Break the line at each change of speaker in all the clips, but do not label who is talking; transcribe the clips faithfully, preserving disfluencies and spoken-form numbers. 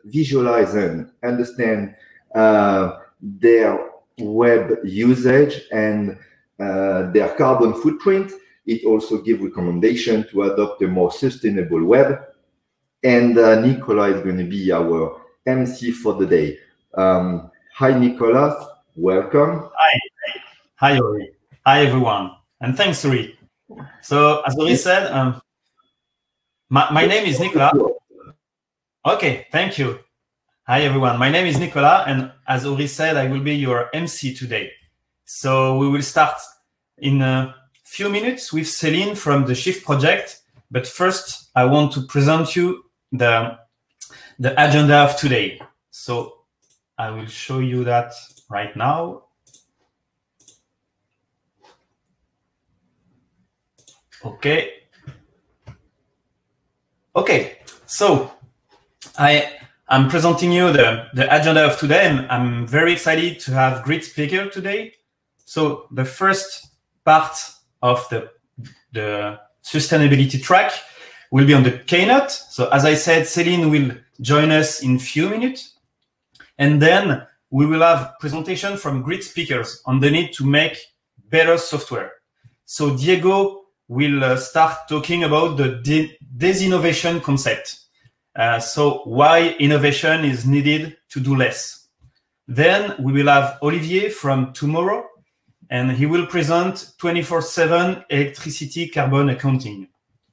visualize and understand uh, their web usage and uh, their carbon footprint. It also gives recommendation to adopt a more sustainable web. And uh, Nicolas is going to be our M C for the day. Um, hi, Nicolas. Welcome.
Hi. Hi, Ori. Hi, everyone. And thanks, Ori. So, as Ori said, um, my, my name is Nicolas. Okay, thank you. Hi, everyone. My name is Nicolas, and as Ori said, I will be your M C today. So we will start in a few minutes with Céline from the Shift project. But first, I want to present you the, the agenda of today. So I will show you that right now. Okay. Okay, so I am presenting you the, the agenda of today, and I'm very excited to have great speaker today. So the first part of the, the sustainability track will be on the keynote. So as I said, Céline will join us in a few minutes. And then we will have presentation from great speakers on the need to make better software. So Diego will uh, start talking about the de desinnovation concept. Uh, so why innovation is needed to do less. Then we will have Olivier from Tomorrow, and he will present twenty-four seven electricity carbon accounting.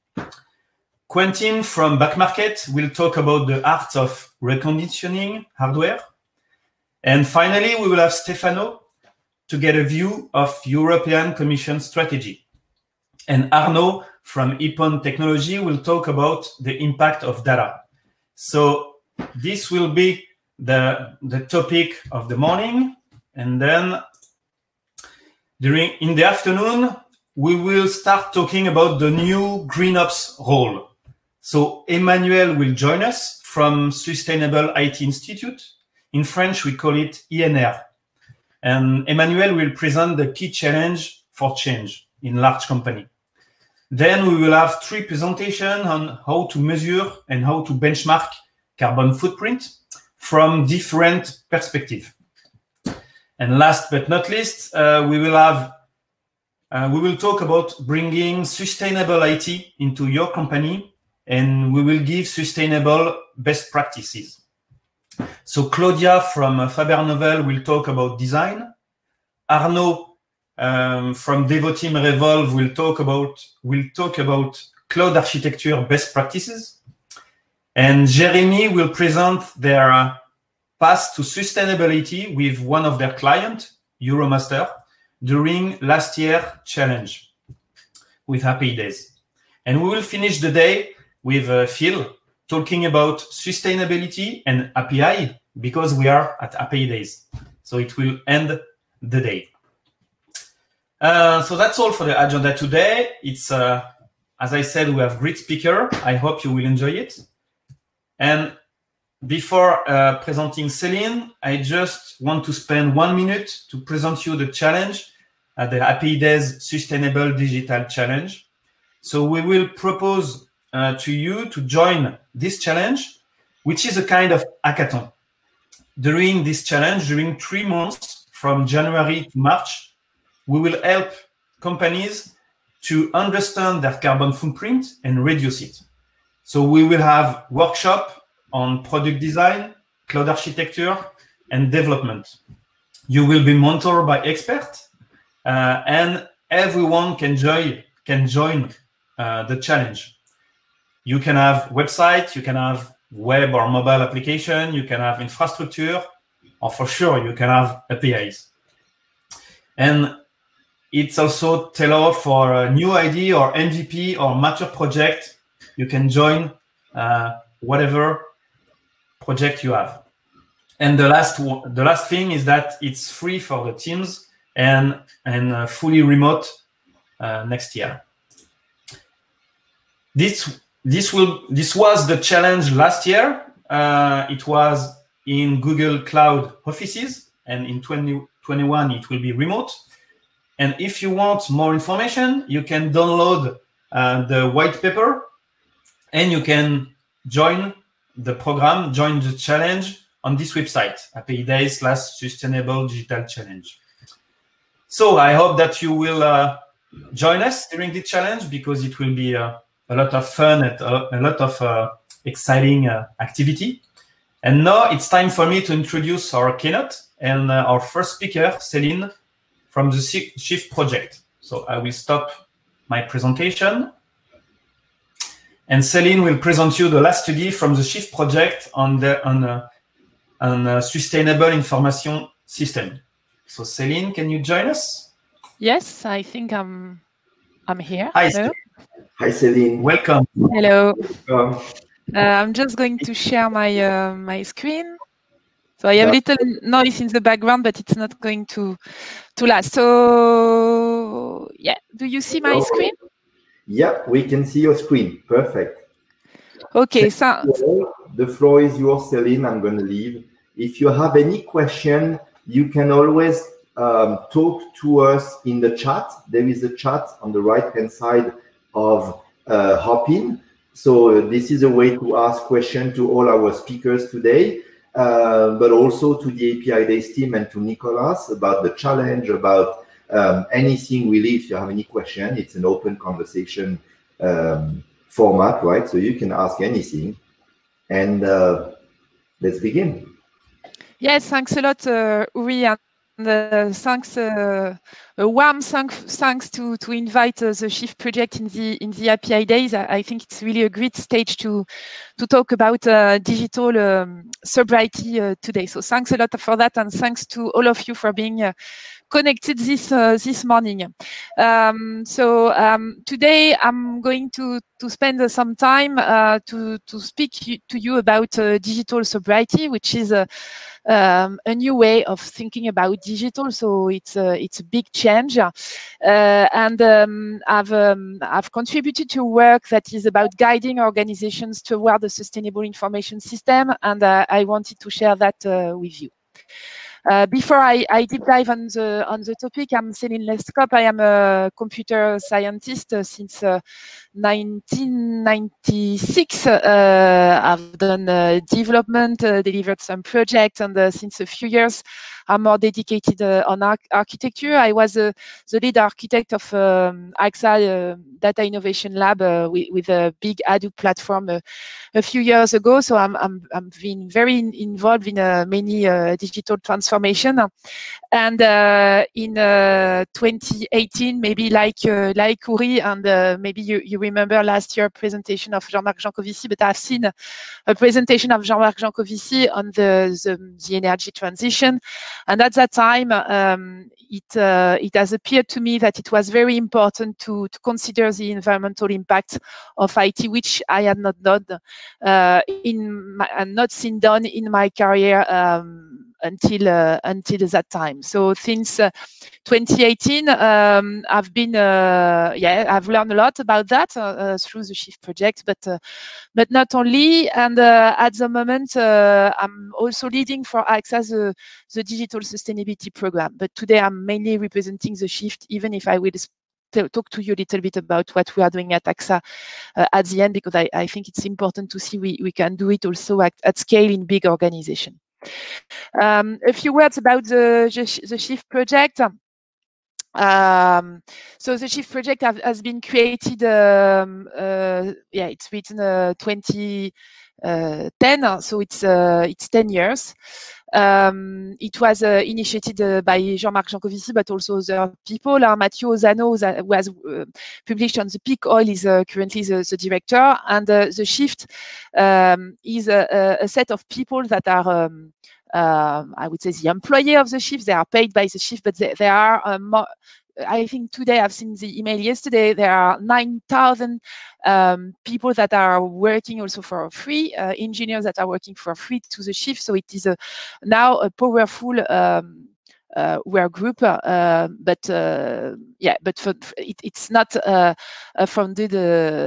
Quentin from Backmarket will talk about the art of reconditioning hardware. And finally, we will have Stefano to get a view of European Commission strategy. And Arnaud from Epon Technology will talk about the impact of data. So this will be the, the topic of the morning. And then during in the afternoon, we will start talking about the new GreenOps role. So Emmanuel will join us from Sustainable I T Institute. In French, we call it I N R. And Emmanuel will present the key challenge for change in large company. Then we will have three presentations on how to measure and how to benchmark carbon footprint from different perspectives. And last but not least, uh, we will have uh, we will talk about bringing sustainable I T into your company, and we will give sustainable best practices. So Claudia from Faber Novel will talk about design. Arnaud um, from Devoteam Revolve will talk about will talk about cloud architecture best practices. And Jeremy will present their uh, path to sustainability with one of their clients, Euromaster, during last year's challenge with Happy Days. And we will finish the day with uh, Phil talking about sustainability and A P I, because we are at Happy Days. So it will end the day. Uh, so that's all for the agenda today. It's, uh, as I said, we have great speaker. I hope you will enjoy it. And before uh, presenting Céline, I just want to spend one minute to present you the challenge at the Happy Days Sustainable Digital Challenge. So we will propose uh, to you to join this challenge, which is a kind of hackathon. During this challenge, during three months, from January to March, we will help companies to understand their carbon footprint and reduce it. So we will have workshop on product design, cloud architecture, and development. You will be mentored by experts, uh, and everyone can join, can join uh, the challenge. You can have website, you can have web or mobile application, you can have infrastructure, or for sure, you can have A P Is. And it's also tailored for a new idea or M V P or mature project. You can join uh, whatever project you have. And the last the last thing is that it's free for the teams and and uh, fully remote uh, next year. This this will this was the challenge last year. Uh, it was in Google Cloud offices, and in twenty twenty-one it will be remote. And if you want more information, you can download uh, the white paper, and you can join the program, join the challenge on this website, A P I Days slash Sustainable Digital Challenge. So I hope that you will uh, join us during the challenge, because it will be uh, a lot of fun and a, a lot of uh, exciting uh, activity. And now it's time for me to introduce our keynote and uh, our first speaker, Céline, from the Shift project. So I will stop my presentation. And Céline will present you the last study from the Shift project on the on a, on a sustainable information system. So Céline, can you join us?
Yes, I think I'm I'm here.
Hi,
Hello.
Hi, Céline.
Welcome.
Hello.
Welcome.
Uh, I'm just going to share my uh, my screen. So I have a little noise in the background, but it's not going to to last. So yeah, do you see my screen?
Yeah, we can see your screen. Perfect.
Okay, so
the floor is yours, Céline. I'm going to leave. If you have any question, you can always um, talk to us in the chat. There is a chat on the right-hand side of uh, Hopin. So uh, this is a way to ask questions to all our speakers today, uh, but also to the A P I Days team and to Nicolas about the challenge, about um, anything really. If you have any question, it's an open conversation um, format, right? So you can ask anything. And uh, let's begin.
Yes, thanks a lot, uh, Uri, and uh, thanks, uh, a warm thanks, thanks to to invite uh, the Shift project in the in the A P I Days. I, I think it's really a great stage to to talk about uh, digital um, sobriety uh, today. So thanks a lot for that, and thanks to all of you for being uh, connected this uh, this morning. Um, so um, today I'm going to to spend uh, some time uh, to to speak to you about uh, digital sobriety, which is a um, a new way of thinking about digital. So it's a it's a big change, uh, and um, I've um, I've contributed to work that is about guiding organizations toward a sustainable information system, and uh, I wanted to share that uh, with you. Uh, before I, I deep dive on the on the topic, I'm Céline Lescope. I am a computer scientist uh, since uh, nineteen ninety-six. Uh, I've done uh, development, uh, delivered some projects, and uh, since a few years, I'm more dedicated uh, on arch architecture. I was uh, the lead architect of um, AXA uh, Data Innovation Lab uh, with, with a big Hadoop platform uh, a few years ago. So I'm I'm I'm been very in, involved in uh, many uh, digital transformation. And uh, in uh, twenty eighteen, maybe like uh, like Uri, and uh, maybe you, you remember last year presentation of Jean-Marc Jancovici, but I've seen a presentation of Jean-Marc Jancovici on the, the the energy transition, and at that time um, it uh, it has appeared to me that it was very important to to consider the environmental impact of I T, which I had not done uh, in my, and not seen done in my career um, until uh, until that time. So since uh, twenty eighteen, um, I've been uh, yeah I've learned a lot about that uh, uh, through the Shift project, but uh, but not only. And uh, at the moment, uh, I'm also leading for AXA the, the digital sustainability program. But today, I'm mainly representing the Shift, even if I will talk to you a little bit about what we are doing at AXA uh, at the end, because I, I think it's important to see we, we can do it also at, at scale in big organizations. Um, a few words about the, the, the Shift project. Um, so the Shift project have, has been created, um, uh, yeah, it's written uh, twenty ten, so it's uh, it's ten years. Um, it was uh, initiated uh, by Jean-Marc Jancovici, but also other people. Uh, Mathieu Ozano, who has uh, published on the peak oil, is uh, currently the, the director. And uh, the Shift um, is a, a set of people that are um, Um, I would say the employee of the Shift. They are paid by the Shift, but they, they are uh, more, I think today, I've seen the email yesterday, there are nine thousand um, people that are working also for free, uh, engineers that are working for free to the Shift. So it is a, now a powerful um, uh, work group, uh, but uh, yeah, but for, it, it's not uh, funded uh,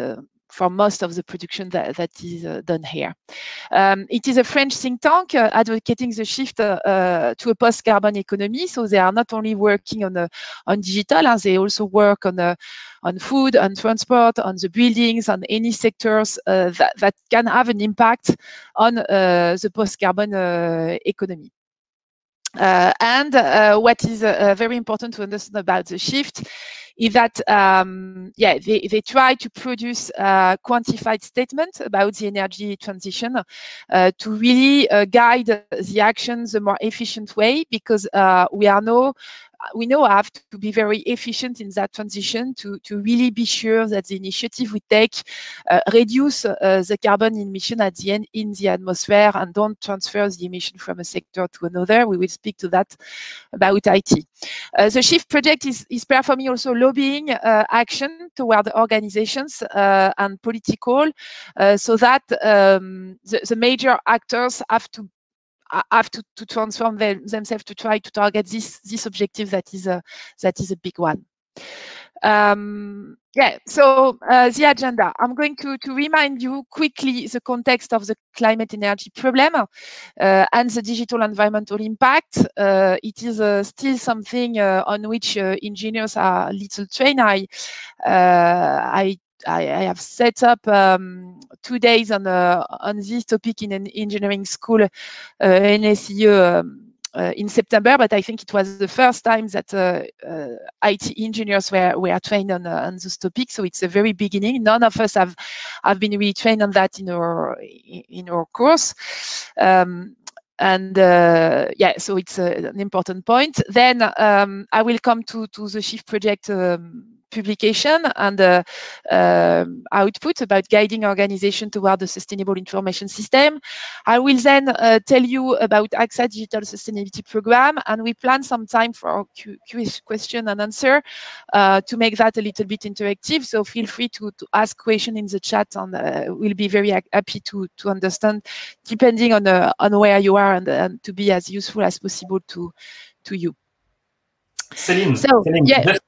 for most of the production that, that is uh, done here. Um, it is a French think tank uh, advocating the shift uh, uh, to a post-carbon economy. So they are not only working on uh, on digital, uh, they also work on uh, on food, on transport, on the buildings, on any sectors uh, that, that can have an impact on uh, the post-carbon uh, economy. Uh, and uh, what is uh, very important to understand about the shift is that, um, yeah, they, they try to produce a quantified statement about the energy transition uh, to really uh, guide the actions the more efficient way, because uh, we are now we now have to be very efficient in that transition to, to really be sure that the initiative we take uh, reduce uh, the carbon emission at the end in the atmosphere and don't transfer the emission from a sector to another. We will speak to that about I T. Uh, the SHIFT project is, is performing also lobbying uh, action toward organizations uh, and political uh, so that um, the, the major actors have to have to, to transform them, themselves to try to target this this objective that is a that is a big one. Um, yeah, so uh, the agenda. I'm going to, to remind you quickly the context of the climate energy problem uh, and the digital environmental impact. Uh, it is uh, still something uh, on which uh, engineers are little trained. I, uh, I I, I have set up um, two days on uh, on this topic in an engineering school, uh, N S E U, um, uh, in September. But I think it was the first time that uh, uh, I T engineers were were trained on uh, on this topic. So it's a very beginning. None of us have have been really trained on that in our in our course. Um, And uh, yeah, so it's a, an important point. Then um, I will come to, to the SHIFT project um, publication and uh, uh, output about guiding organization toward the sustainable information system. I will then uh, tell you about A X A Digital Sustainability Program, and we plan some time for question and answer uh, to make that a little bit interactive. So feel free to, to ask questions in the chat, and uh, we'll be very happy to, to understand, depending on uh, on where you are, and, and to be as useful as possible to to you.
Céline,
so,
Céline
yeah.
just,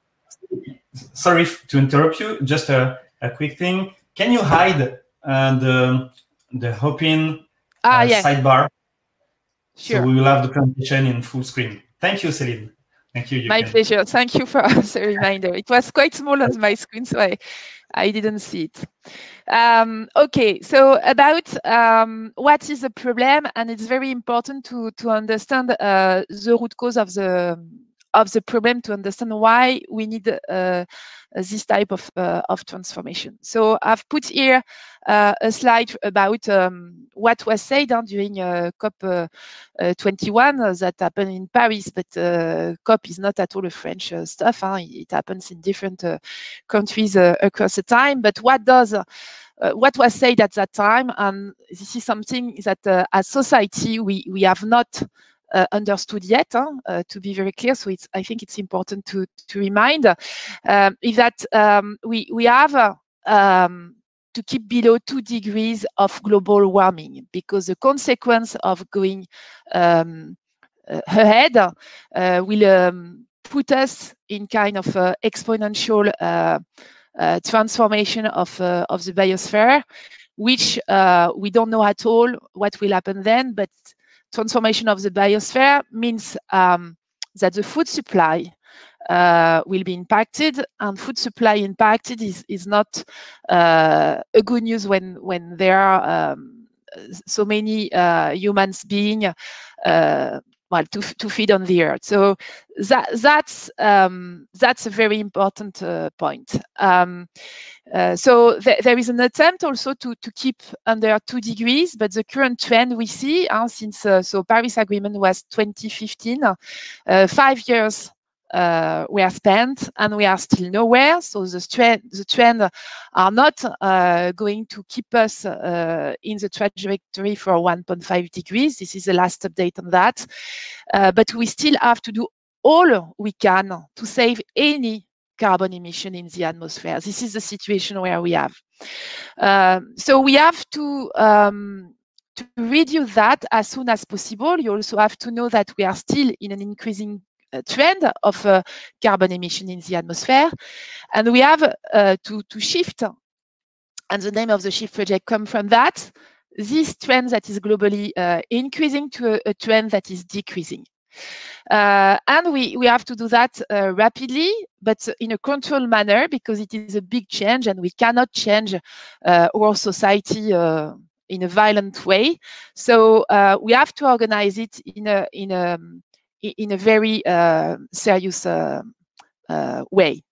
sorry to interrupt you. Just a, a quick thing. Can you hide uh, the the Hopin
ah,
uh,
yeah.
sidebar?
Sure.
So we will have the presentation in full screen. Thank you, Céline. Thank you. you
my
can...
pleasure. Thank you for the reminder. It was quite small on my screen, so I, I didn't see it. Um, okay, so about um, what is the problem, and it's very important to to understand uh, the root cause of the of the problem to understand why we need uh, this type of uh, of transformation. So I've put here uh, a slide about um, what was said uh, during uh, COP uh, uh, twenty-one uh, that happened in Paris, but uh, COP is not at all a French uh, stuff. Huh? It happens in different uh, countries uh, across the time. But what does uh, uh, what was said at that time, and this is something that uh, as society we we have not Uh, understood yet, huh? uh, to be very clear. So it's, I think it's important to to remind uh, is that um, we we have uh, um, to keep below two degrees of global warming, because the consequence of going um, uh, ahead uh, will um, put us in kind of uh, exponential uh, uh, transformation of uh, of the biosphere, which uh, we don't know at all what will happen then, but transformation of the biosphere means um, that the food supply uh, will be impacted, and food supply impacted is, is not uh, a good news when, when there are um, so many uh, humans being uh, well, to, to feed on the earth. So that, that's, um, that's a very important uh, point. Um, Uh, so th there is an attempt also to, to keep under two degrees, but the current trend we see uh, since uh, so Paris Agreement was twenty fifteen, uh, five years uh, were spent and we are still nowhere. So the trend, the trend are not uh, going to keep us uh, in the trajectory for one point five degrees. This is the last update on that. Uh, but we still have to do all we can to save any carbon emission in the atmosphere. This is the situation where we have. Um, so we have to, um, to reduce that as soon as possible. You also have to know that we are still in an increasing uh, trend of uh, carbon emission in the atmosphere. And we have uh, to, to shift and the name of the SHIFT project come from that. This trend that is globally uh, increasing to a, a trend that is decreasing. Uh, and we, we have to do that uh, rapidly, but in a controlled manner, because it is a big change and we cannot change uh, our society uh, in a violent way. So uh, we have to organize it in a, in a, in a very uh, serious uh, uh, way.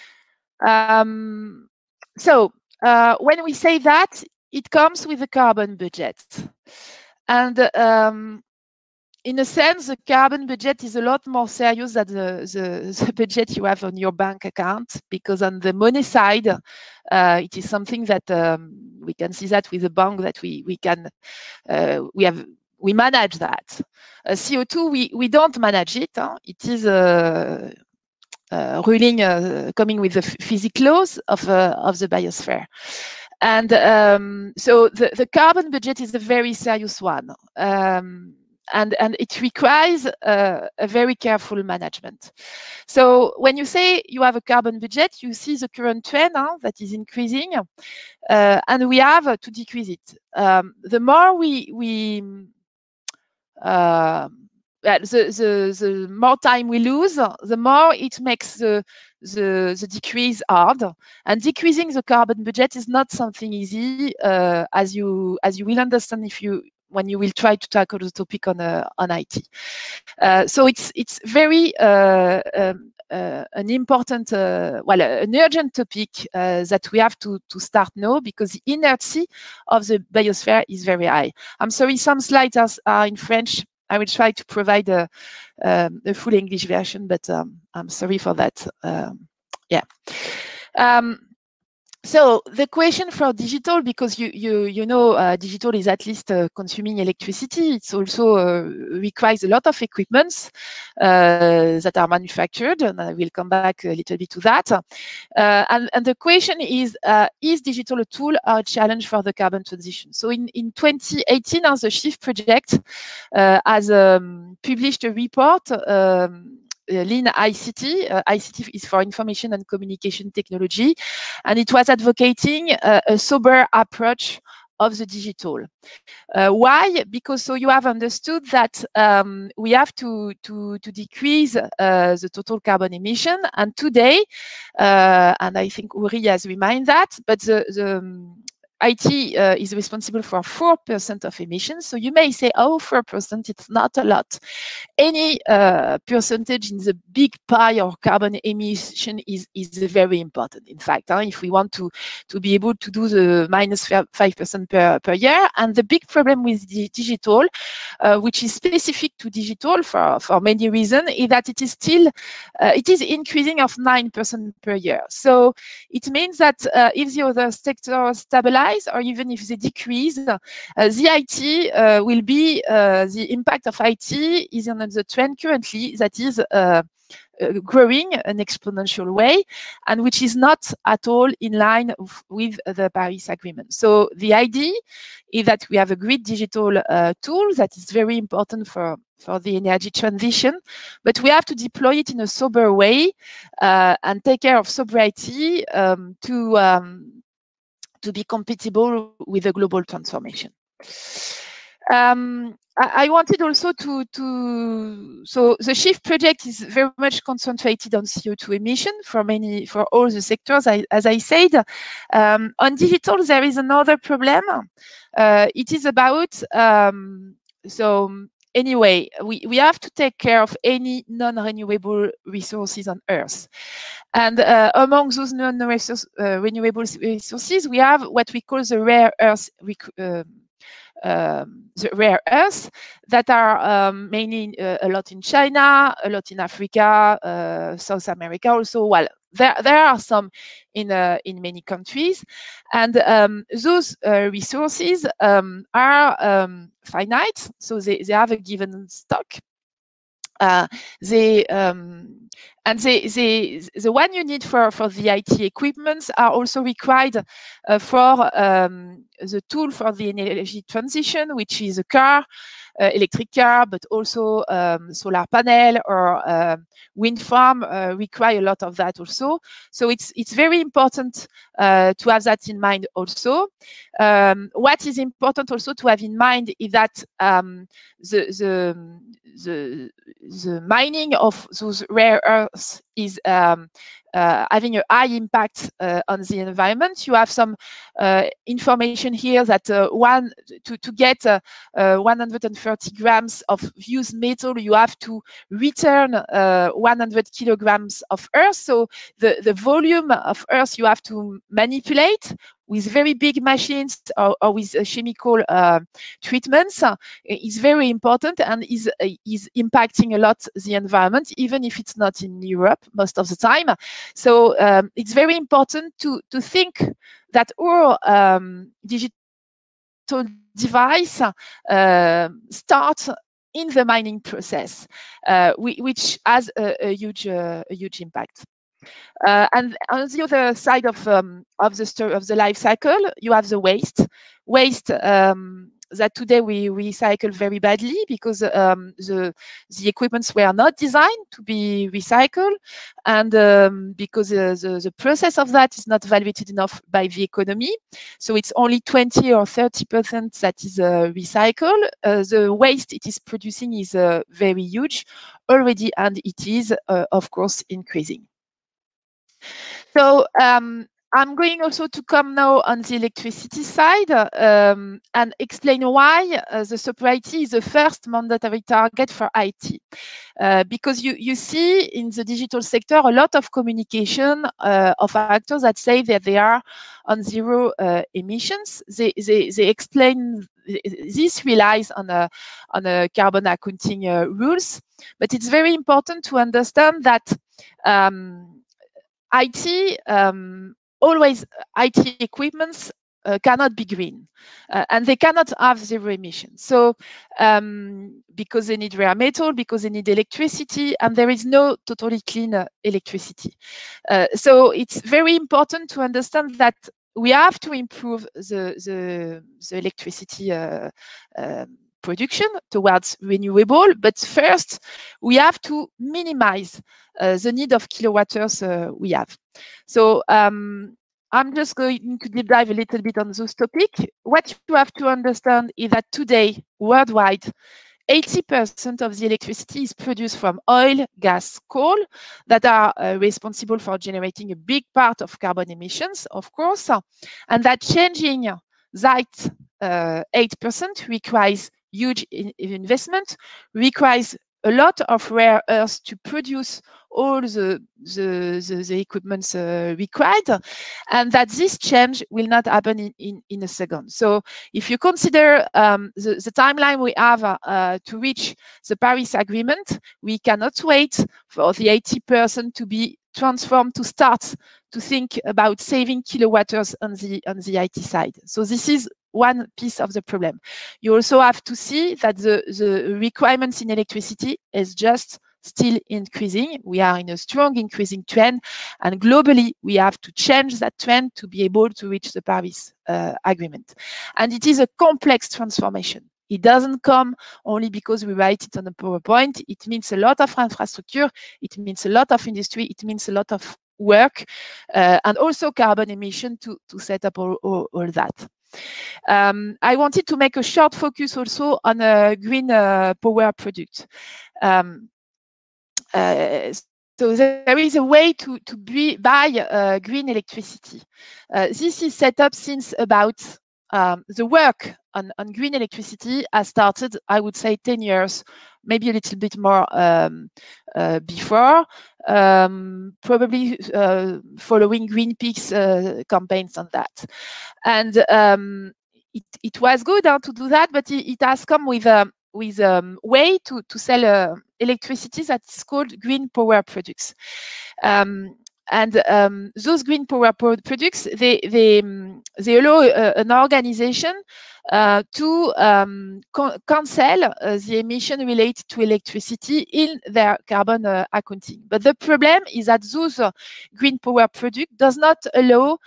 Um, so uh, when we say that, it comes with a carbon budget. And um, in a sense, the carbon budget is a lot more serious than the, the, the budget you have on your bank account, because on the money side, uh, it is something that um, we can see that with the bank that we we can uh, we have we manage that. Uh, C O two we we don't manage it. Huh? It is a, a ruling uh, coming with the physics laws of uh, of the biosphere. And um, so the, the carbon budget is a very serious one. Um, and, and it requires uh, a very careful management. So when you say you have a carbon budget, you see the current trend huh, that is increasing, uh, and we have uh, to decrease it. Um, the more we, we uh, the, the, the more time we lose, the more it makes the, the, the decrease hard. And decreasing the carbon budget is not something easy, uh, as you as you will understand if you when you will try to tackle the topic on uh, on I T. Uh, so it's it's very uh, um, uh, an important, uh, well, an urgent topic uh, that we have to to start now, because the inertia of the biosphere is very high. I'm sorry, some slides are, are in French. I will try to provide a, um, a full English version, but um, I'm sorry for that. Um, yeah. Um, so the question for digital, because you you you know uh, digital is at least uh, consuming electricity. It's also uh, requires a lot of equipments uh, that are manufactured, and I will come back a little bit to that. Uh, and, and the question is, uh, is digital a tool or a challenge for the carbon transition? So in, in twenty eighteen, uh, the SHIFT project uh, has um, published a report, um, Uh, Lean I C T. Uh, I C T is for Information and Communication Technology, and it was advocating uh, a sober approach of the digital. Uh, why? Because so you have understood that um, we have to to to decrease uh, the total carbon emission, and today, uh, and I think Uri has reminded that, but the, the um, I T uh, is responsible for four percent of emissions. So you may say, oh, four percent, it's not a lot. Any uh, percentage in the big pie of carbon emission is, is very important. In fact, huh, if we want to, to be able to do the minus five percent per, per year. And the big problem with the digital, uh, which is specific to digital for, for many reasons, is that it is still, uh, it is increasing of nine percent per year. So it means that uh, if the other sectors stabilize, or even if they decrease, uh, the I T uh, will be, uh, the impact of I T is on the trend currently that is uh, uh, growing an exponential way, and which is not at all in line with the Paris Agreement. So the idea is that we have a great digital uh, tool that is very important for, for the energy transition, but we have to deploy it in a sober way uh, and take care of sobriety um, to um, to be compatible with the global transformation. Um, I, I wanted also to, to, so the SHIFT project is very much concentrated on C O two emission for many, for all the sectors. I, as I said, um, on digital, there is another problem. Uh, it is about, um, so anyway, we, we have to take care of any non-renewable resources on Earth. And uh, among those non-renewable uh, resources, we have what we call the rare earth, uh, um, the rare earths that are um, mainly uh, a lot in China, a lot in Africa, uh, South America also. Well, there there are some in uh, in many countries, and um, those uh, resources um, are um, finite, so they, they have a given stock. Uh, they um, And the, the, the one you need for, for the I T equipments are also required uh, for um, the tool for the energy transition, which is a car, uh, electric car, but also um, solar panel or uh, wind farm uh, require a lot of that also. So it's, it's very important uh, to have that in mind also. Um, what is important also to have in mind is that um, the, the, the, the mining of those rare earths is um, uh, having a high impact uh, on the environment. You have some uh, information here that uh, one to, to get uh, uh, one hundred thirty grams of used metal, you have to return uh, one hundred kilograms of earth. So the, the volume of earth you have to manipulate with very big machines or, or with uh, chemical uh, treatments uh, is very important and is, uh, is impacting a lot the environment, even if it's not in Europe most of the time. So um, it's very important to, to think that our um, digital device uh, start in the mining process, uh, which has a, a huge, uh, a huge impact. Uh, and on the other side of um, of the story of the life cycle, you have the waste. Waste um, that today we recycle very badly because um, the the equipments were not designed to be recycled, and um, because uh, the the process of that is not validated enough by the economy. So it's only twenty or thirty percent that is uh, recycled. Uh, the waste it is producing is uh, very huge already, and it is uh, of course increasing. So um, I'm going also to come now on the electricity side um, and explain why uh, the sobriety is the first mandatory target for I T. Uh, because you, you see in the digital sector a lot of communication uh, of actors that say that they are on zero uh, emissions. They, they, they explain this relies on a, on a carbon accounting uh, rules, but it's very important to understand that um, I T, um, always I T equipments uh, cannot be green uh, and they cannot have zero emissions. So um, because they need rare metal, because they need electricity, and there is no totally clean uh, electricity. Uh, so it's very important to understand that we have to improve the, the, the electricity uh, uh, production towards renewable, but first we have to minimize uh, the need of kilowatt hours uh, we have. So um, I'm just going to deep dive a little bit on this topic. What you have to understand is that today, worldwide, eighty percent of the electricity is produced from oil, gas, coal that are uh, responsible for generating a big part of carbon emissions, of course, and that changing that uh, eight percent requires huge in investment, requires a lot of rare earths to produce all the, the, the, the equipments uh, required, and that this change will not happen in, in, in a second. So if you consider um, the, the timeline we have uh, to reach the Paris Agreement, we cannot wait for the eighty percent to be transformed to start to think about saving kilowatt hours on the, on the I T side. So this is one piece of the problem. You also have to see that the, the requirements in electricity is just still increasing. We are in a strong increasing trend, and globally we have to change that trend to be able to reach the Paris uh, Agreement. And it is a complex transformation. It doesn't come only because we write it on a PowerPoint. It means a lot of infrastructure. It means a lot of industry. It means a lot of work uh, and also carbon emission to, to set up all, all, all that. Um, I wanted to make a short focus also on a green uh, power product. Um, uh, so there is a way to, to be, buy uh, green electricity. Uh, this is set up since about um, the work on, on green electricity has started, I would say, ten years, maybe a little bit more um, uh, before, um, probably uh, following Greenpeace uh, campaigns on that. And um, it, it was good uh, to do that, but it, it has come with a with a um, way to, to sell uh, electricity that is called green power products. Um, and um, those green power products, they they they allow uh, an organization uh, to um, cancel uh, the emission related to electricity in their carbon uh, accounting. But the problem is that those uh, green power product does not allow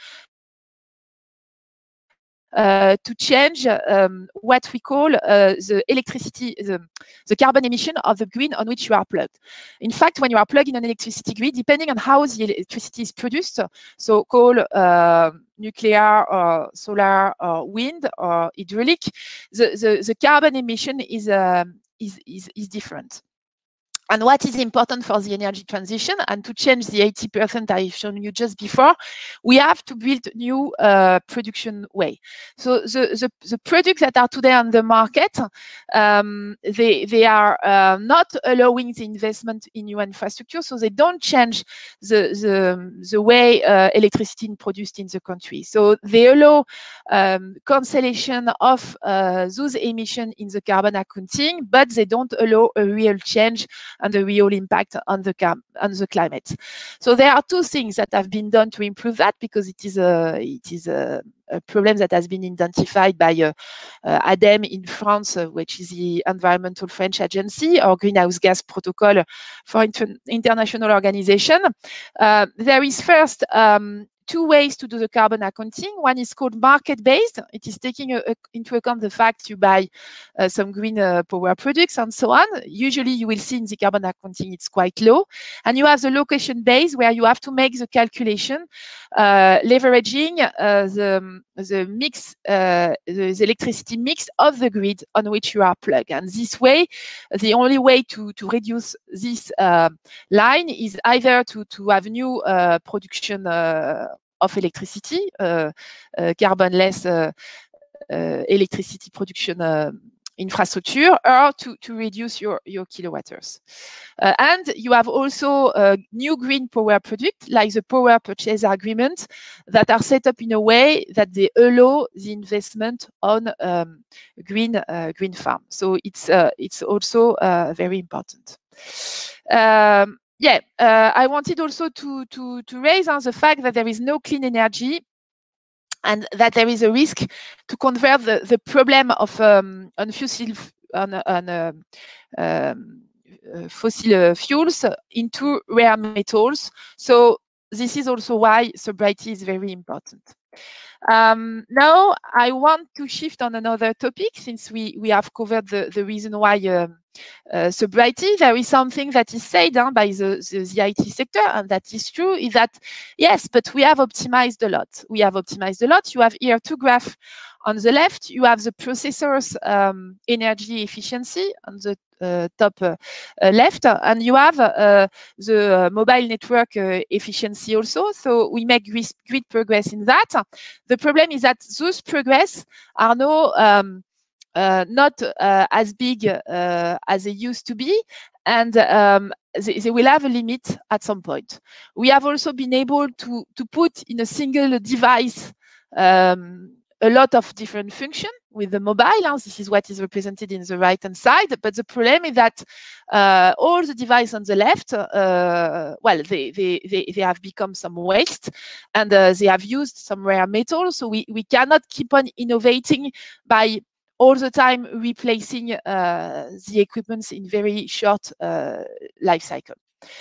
Uh, to change um, what we call uh, the electricity, the, the carbon emission of the grid on which you are plugged. In fact, when you are plugged in an electricity grid, depending on how the electricity is produced, so coal, uh, nuclear, or solar, or wind, or hydraulic, the, the, the carbon emission is, uh, is, is, is different. And what is important for the energy transition and to change the eighty percent I've shown you just before, we have to build new uh, production way. So the, the, the products that are today on the market, um, they, they are uh, not allowing the investment in new infrastructure, so they don't change the, the, the way uh, electricity is produced in the country. So they allow um, cancellation of uh, those emissions in the carbon accounting, but they don't allow a real change and the real impact on the on the climate. So there are two things that have been done to improve that, because it is a it is a, a problem that has been identified by uh, uh, ADEME in France, uh, which is the environmental French agency, or Greenhouse Gas Protocol for inter international organization. Uh, there is first um, two ways to do the carbon accounting. One is called market-based. It is taking a, a, into account the fact you buy uh, some green uh, power products and so on. Usually you will see in the carbon accounting it's quite low. And you have the location-based, where you have to make the calculation uh, leveraging uh, the, the mix, uh, the, the electricity mix of the grid on which you are plugged. And this way, the only way to, to reduce this uh, line is either to, to have new uh, production uh, of electricity, uh, uh, carbon-less uh, uh, electricity production uh, infrastructure, or to, to reduce your, your kilowatt hours. Uh, and you have also uh, new green power products, like the power purchase agreement, that are set up in a way that they allow the investment on um, green, uh, green farm. So it's, uh, it's also uh, very important. Um, Yeah, uh, I wanted also to, to, to raise on the fact that there is no clean energy, and that there is a risk to convert the, the problem of um, on fossil, on, on, uh, um, uh, fossil fuels into rare metals. So this is also why sobriety is very important. Um, now I want to shift on another topic, since we, we have covered the, the reason why uh, uh, sobriety. There is something that is said uh, by the, the, the I T sector, and that is true, is that, yes, but we have optimized a lot. We have optimized a lot. You have here two graphs. On the left, you have the processor's um, energy efficiency on the uh, top uh, uh, left, and you have uh, the uh, mobile network uh, efficiency also. So we make great progress in that. The problem is that those progress are now um, uh, not uh, as big uh, as they used to be, and um, they, they will have a limit at some point. We have also been able to, to put in a single device um, a lot of different functions with the mobile. Huh? This is what is represented in the right-hand side. But the problem is that uh, all the devices on the left, uh, well, they, they, they, they have become some waste, and uh, they have used some rare metals. So we, we cannot keep on innovating by all the time replacing uh, the equipment in very short uh, life cycle.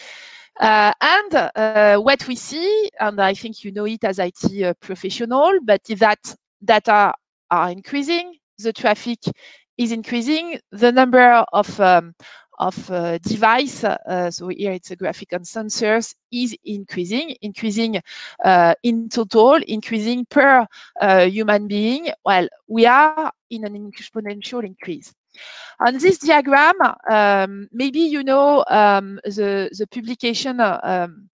Uh, and uh, what we see, and I think you know it as I T uh, professional, but is that data are increasing, the traffic is increasing, the number of um, of uh, device, uh, so here it's a graphic on sensors, is increasing, increasing uh, in total, increasing per uh, human being. Well, we are in an exponential increase. On this diagram, um, maybe you know um, the, the publication um,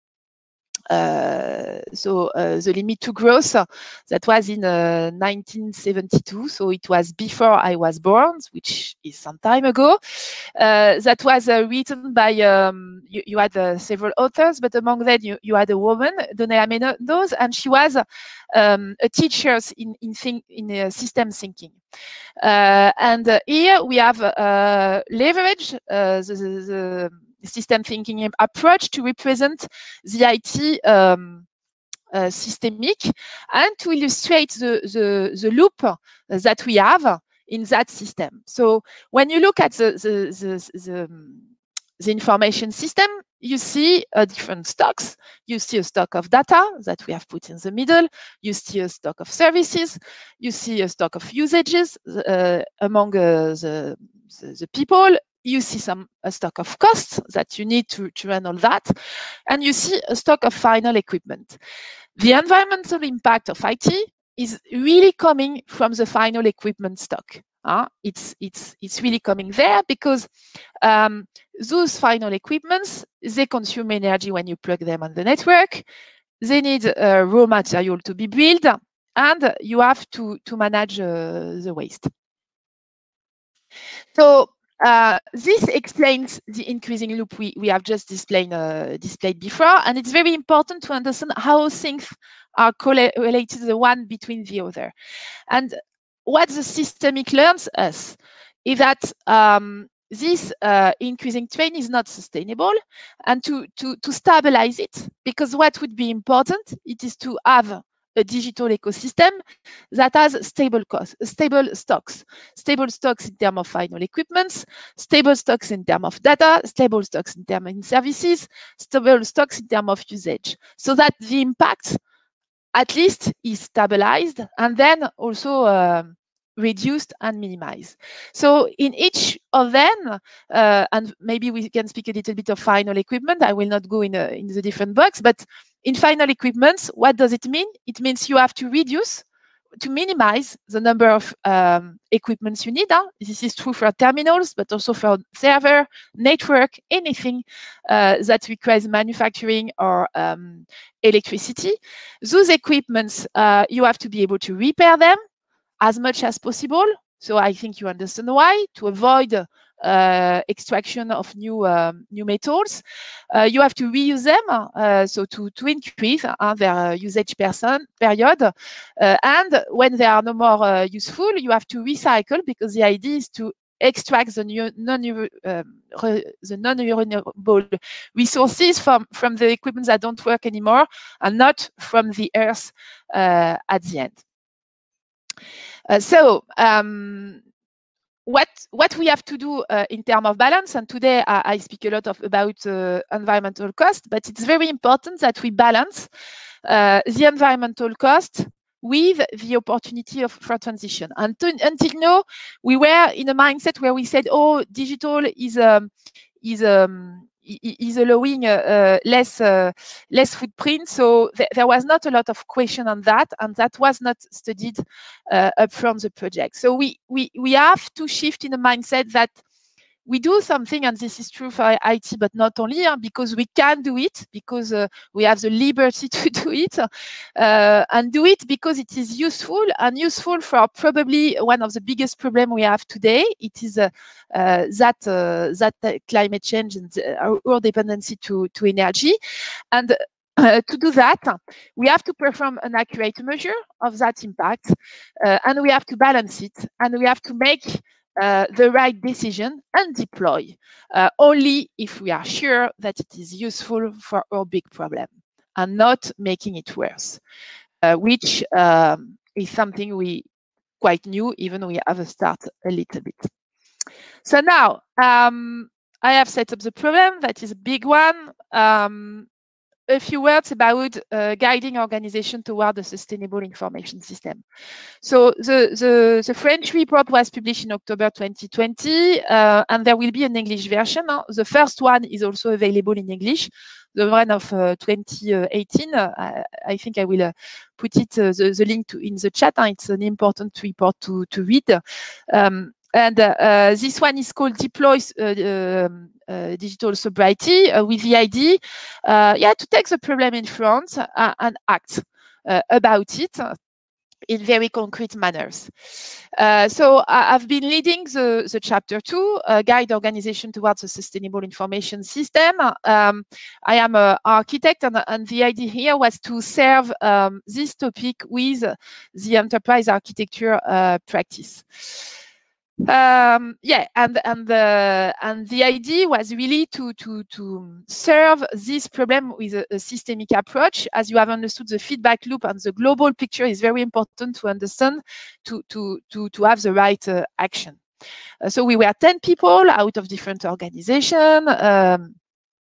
Uh, so uh, the limit to growth, uh, that was in uh, nineteen seventy-two, so it was before I was born, which is some time ago. Uh, that was uh, written by, um, you, you had uh, several authors, but among them you, you had a woman, Donella Meadows, and she was um, a teacher in, in, think, in uh, system thinking. Uh, and uh, here we have uh, leveraged uh, the, the, the system thinking approach to represent the I T um, uh, systemic and to illustrate the, the, the loop that we have in that system. So when you look at the, the, the, the, the information system, you see uh, different stocks. You see a stock of data that we have put in the middle. You see a stock of services. You see a stock of usages uh, among uh, the, the, the people. You see some a stock of costs that you need to, to run all that. And you see a stock of final equipment. The environmental impact of I T is really coming from the final equipment stock. Uh, it's, it's, it's really coming there because um, those final equipments, they consume energy when you plug them on the network. They need uh, raw material to be built, and you have to, to manage uh, the waste. So uh, this explains the increasing loop we, we have just displayed, uh, displayed before, and it's very important to understand how things are correlated the one between the other. And what the systemic learns us is that um, this uh, increasing trend is not sustainable, and to, to, to stabilize it, because what would be important, it is to have a digital ecosystem that has stable costs, stable stocks, stable stocks in terms of final equipments, stable stocks in terms of data, stable stocks in terms of services, stable stocks in terms of usage, so that the impact at least is stabilized and then also uh, reduced and minimized. So in each of them, uh, and maybe we can speak a little bit of final equipment. I will not go in, a, in the different box, but in final equipment, what does it mean? It means you have to reduce, to minimize the number of um, equipments you need. Huh? This is true for terminals, but also for server, network, anything uh, that requires manufacturing or um, electricity. Those equipments, uh, you have to be able to repair them as much as possible. So I think you understand why, to avoid uh, extraction of new um, new metals. Uh, you have to reuse them, uh, so to, to increase uh, their usage person, period. Uh, and when they are no more uh, useful, you have to recycle, because the idea is to extract the new non um, the non-renewable resources from, from the equipment that don't work anymore, and not from the earth uh, at the end. Uh, so um, what what we have to do uh, in terms of balance, and today I, I speak a lot of about uh, environmental cost, but it's very important that we balance uh, the environmental cost with the opportunity of for transition. And to, until now, we were in a mindset where we said, "Oh, digital is um, is um, is allowing uh, uh, less uh, less footprint." So th there was not a lot of question on that, and that was not studied uh, up from the project. So we we we have to shift in the mindset that we do something, and this is true for I T, but not only, uh, because we can do it, because uh, we have the liberty to do it, uh, and do it because it is useful, and useful for probably one of the biggest problems we have today. It is uh, uh, that uh, that uh, climate change and uh, our dependency to, to energy. And Uh, to do that, we have to perform an accurate measure of that impact, uh, and we have to balance it, and we have to make uh, the right decision and deploy uh, only if we are sure that it is useful for our big problem and not making it worse, uh, which um, is something we quite new, even we have a start a little bit. So now um, I have set up the problem. That is a big one. Um, A few words about uh, guiding organization toward a sustainable information system. So the, the, the French report was published in October twenty twenty, uh, and there will be an English version. Huh? The first one is also available in English. The one of uh, twenty eighteen, uh, I, I think I will uh, put it uh, the, the link to in the chat. Huh? It's an important report to, to read. Um, And uh, uh, this one is called Deploy uh, uh, uh, Digital Sobriety, uh, with the idea, uh, yeah, to take the problem in front uh, and act uh, about it in very concrete manners. Uh, so I've been leading the, the chapter two, uh, Guide Organization Towards a Sustainable Information System. Um, I am an architect, and, and the idea here was to serve um, this topic with the enterprise architecture uh, practice. Um, yeah, and and the and the idea was really to to to serve this problem with a, a systemic approach. As you have understood, the feedback loop and the global picture is very important to understand to to to to have the right uh, action. Uh, so we were ten people out of different organizations. Um,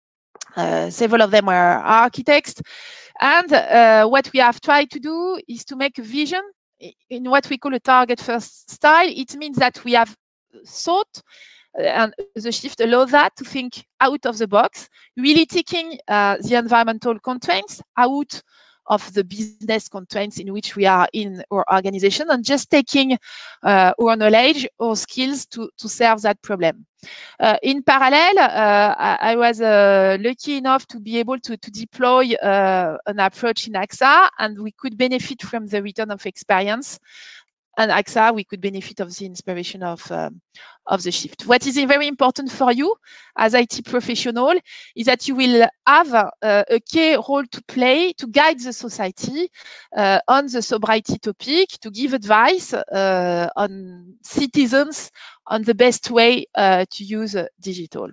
uh, several of them were architects, and uh, what we have tried to do is to make a vision in what we call a target first style. It means that we have thought, uh, and the shift allows that to think out of the box, really taking uh, the environmental constraints out of the business constraints in which we are in our organization, and just taking uh, our knowledge or skills to, to serve that problem. Uh, in parallel, uh, I, I was uh, lucky enough to be able to, to deploy uh, an approach in A X A, and we could benefit from the return of experience. And A X A, we could benefit of the inspiration of, um, of the shift. What is very important for you as I T professional is that you will have uh, a key role to play to guide the society uh, on the sobriety topic, to give advice uh, on citizens on the best way uh, to use uh, digital.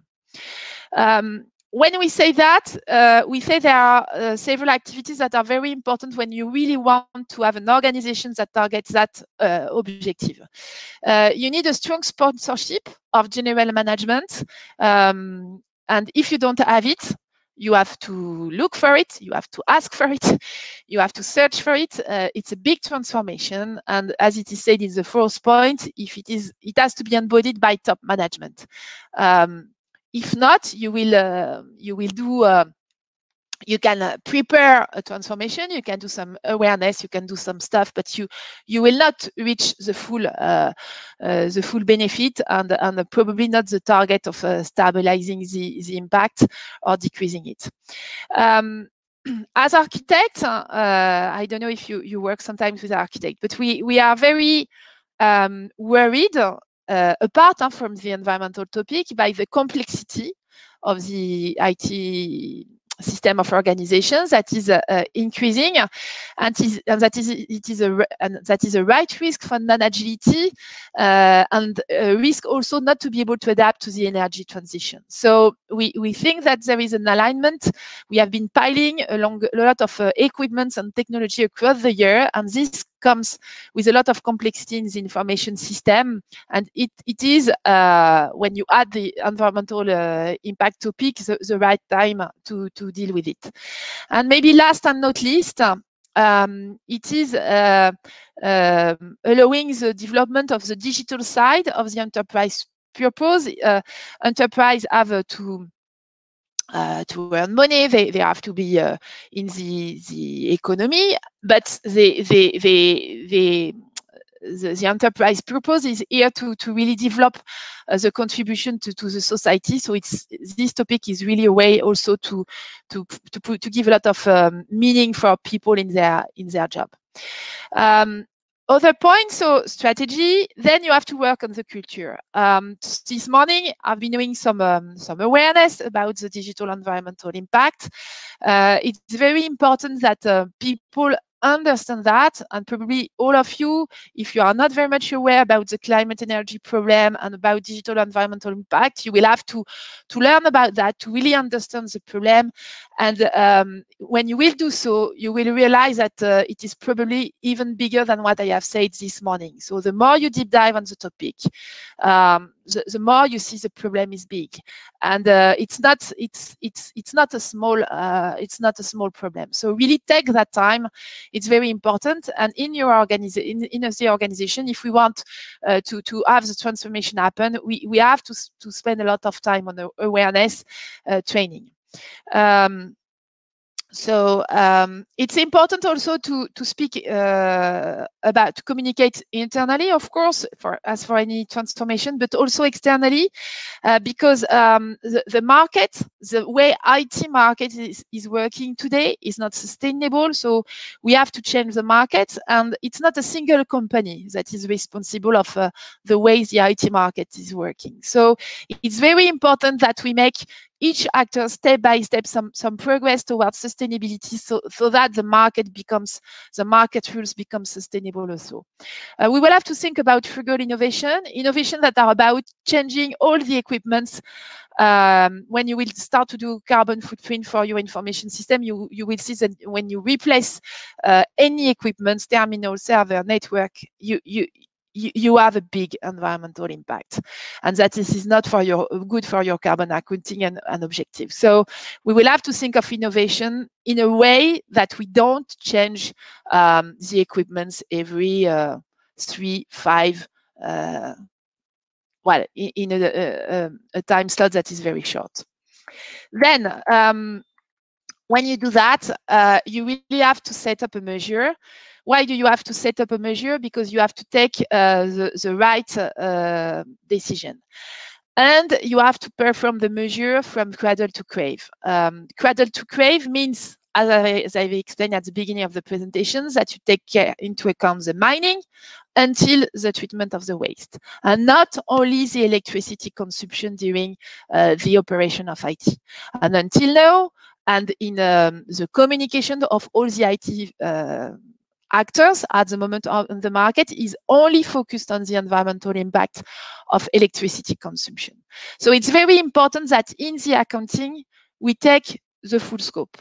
Um, When we say that, uh, we say there are uh, several activities that are very important when you really want to have an organization that targets that uh, objective. Uh, you need a strong sponsorship of general management. Um, and if you don't have it, you have to look for it, you have to ask for it, you have to search for it. Uh, it's a big transformation. And as it is said in the fourth point, if it is, it has to be embodied by top management. Um, If not, you will uh, you will do. Uh, you can uh, prepare a transformation. You can do some awareness. You can do some stuff, but you you will not reach the full uh, uh, the full benefit, and and probably not the target of uh, stabilizing the the impact or decreasing it. Um, as architects, uh, I don't know if you you work sometimes with architects, but we we are very um, worried. Uh, apart uh, from the environmental topic, by the complexity of the I T system of organizations that is uh, uh, increasing, and, is, and that is it is a and that is a right risk for non-agility, uh, and a risk also not to be able to adapt to the energy transition. So we we think that there is an alignment. We have been piling along a lot of uh, equipment and technology across the year, and this comes with a lot of complexity in the information system, and it it is uh, when you add the environmental uh, impact topic, the, the right time to to deal with it. And maybe last and not least, um, it is uh, uh, allowing the development of the digital side of the enterprise purpose. Uh, enterprise have uh, to Uh, to earn money, they, they have to be uh, in the the economy, but they they they they the, the enterprise purpose is here to to really develop uh, the contribution to, to the society. So it's this topic is really a way also to to to put, to give a lot of um, meaning for people in their in their job. Um, Other points, so strategy, then you have to work on the culture. Um, this morning, I've been doing some um, some awareness about the digital environmental impact. Uh, it's very important that uh, people understand that, and probably all of you, if you are not very much aware about the climate energy problem and about digital environmental impact, you will have to to learn about that to really understand the problem. And um, when you will do so, you will realize that uh, it is probably even bigger than what I have said this morning. So the more you deep dive on the topic, um, the, the more you see the problem is big, and uh, it's not it's it's it's not a small uh, it's not a small problem. So really take that time. It's very important. And in your organization, in, in the organization, if we want uh, to to have the transformation happen, we we have to to spend a lot of time on the awareness uh, training. Um, So um, it's important also to to speak uh, about to communicate internally, of course, for as for any transformation, but also externally, uh, because um, the, the market, the way I T market is, is working today is not sustainable. So we have to change the market, and it's not a single company that is responsible of uh, the way the I T market is working. So it's very important that we make each actor step by step some some progress towards sustainability, so so that the market becomes the market rules become sustainable also. Uh, we will have to think about frugal innovation, innovation that are about changing all the equipments. Um, when you will start to do carbon footprint for your information system, you, you will see that when you replace uh, any equipment, terminal, server, network, you, you, you, you have a big environmental impact, and that this is not for your good for your carbon accounting and, and objective. So we will have to think of innovation in a way that we don't change um, the equipments every uh, three, five, uh, well, in, in a, a, a time slot that is very short. Then, um, when you do that, uh, you really have to set up a measure. Why do you have to set up a measure? Because you have to take uh, the, the right uh, decision. And you have to perform the measure from cradle to grave. Um, cradle to grave means, as, I, as I've explained at the beginning of the presentation, that you take care into account the mining until the treatment of the waste, and not only the electricity consumption during uh, the operation of I T. And until now, and in um, the communication of all the I T uh, actors at the moment on the market is only focused on the environmental impact of electricity consumption. So it's very important that in the accounting, we take the full scope.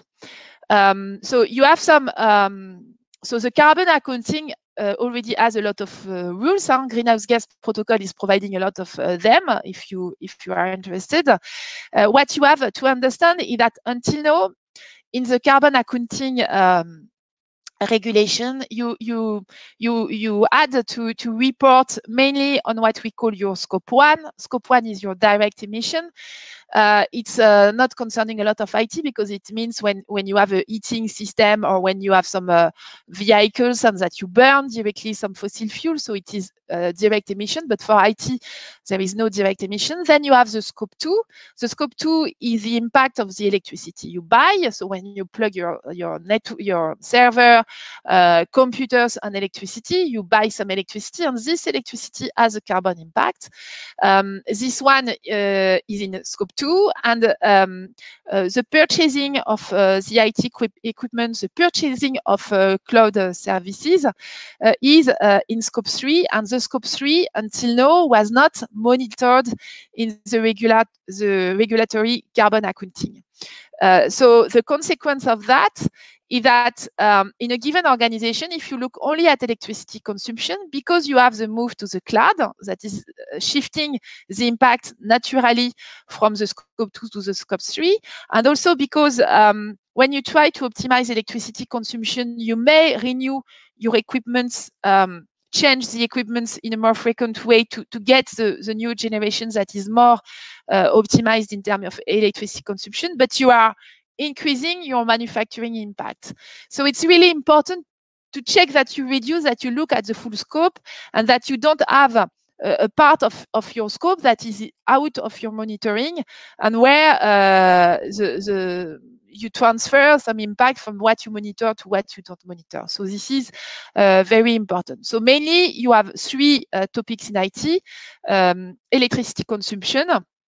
Um, so you have some, um, so the carbon accounting uh, already has a lot of uh, rules. Huh? Greenhouse gas protocol is providing a lot of uh, them if you, if you are interested. Uh, what you have to understand is that until now, in the carbon accounting um, regulation, you you you you had to to report mainly on what we call your scope one. Scope one is your direct emission. Uh, it's uh, not concerning a lot of I T because it means when when you have a heating system or when you have some uh, vehicles and that you burn directly some fossil fuel, so it is uh, direct emission. But for I T, there is no direct emission. Then you have the scope two. The scope two is the impact of the electricity you buy. So when you plug your your net your server, uh, computers, and electricity, you buy some electricity, and this electricity has a carbon impact. Um, this one uh, is in scope two, and um, uh, the purchasing of uh, the I T equip equipment, the purchasing of uh, cloud uh, services uh, is uh, in scope three, and the scope three until now was not monitored in the regular the regulatory carbon accounting. Uh, so the consequence of that is that um, in a given organization, if you look only at electricity consumption, because you have the move to the cloud that is uh, shifting the impact naturally from the scope two to the scope three, and also because um, when you try to optimize electricity consumption, you may renew your equipment, um, change the equipment in a more frequent way to, to get the, the new generation that is more uh, optimized in terms of electricity consumption, but you are increasing your manufacturing impact. So it's really important to check that you reduce, that you look at the full scope, and that you don't have a, a part of, of your scope that is out of your monitoring, and where uh, the, the you transfer some impact from what you monitor to what you don't monitor. So this is uh, very important. So mainly you have three uh, topics in I T: um, electricity consumption,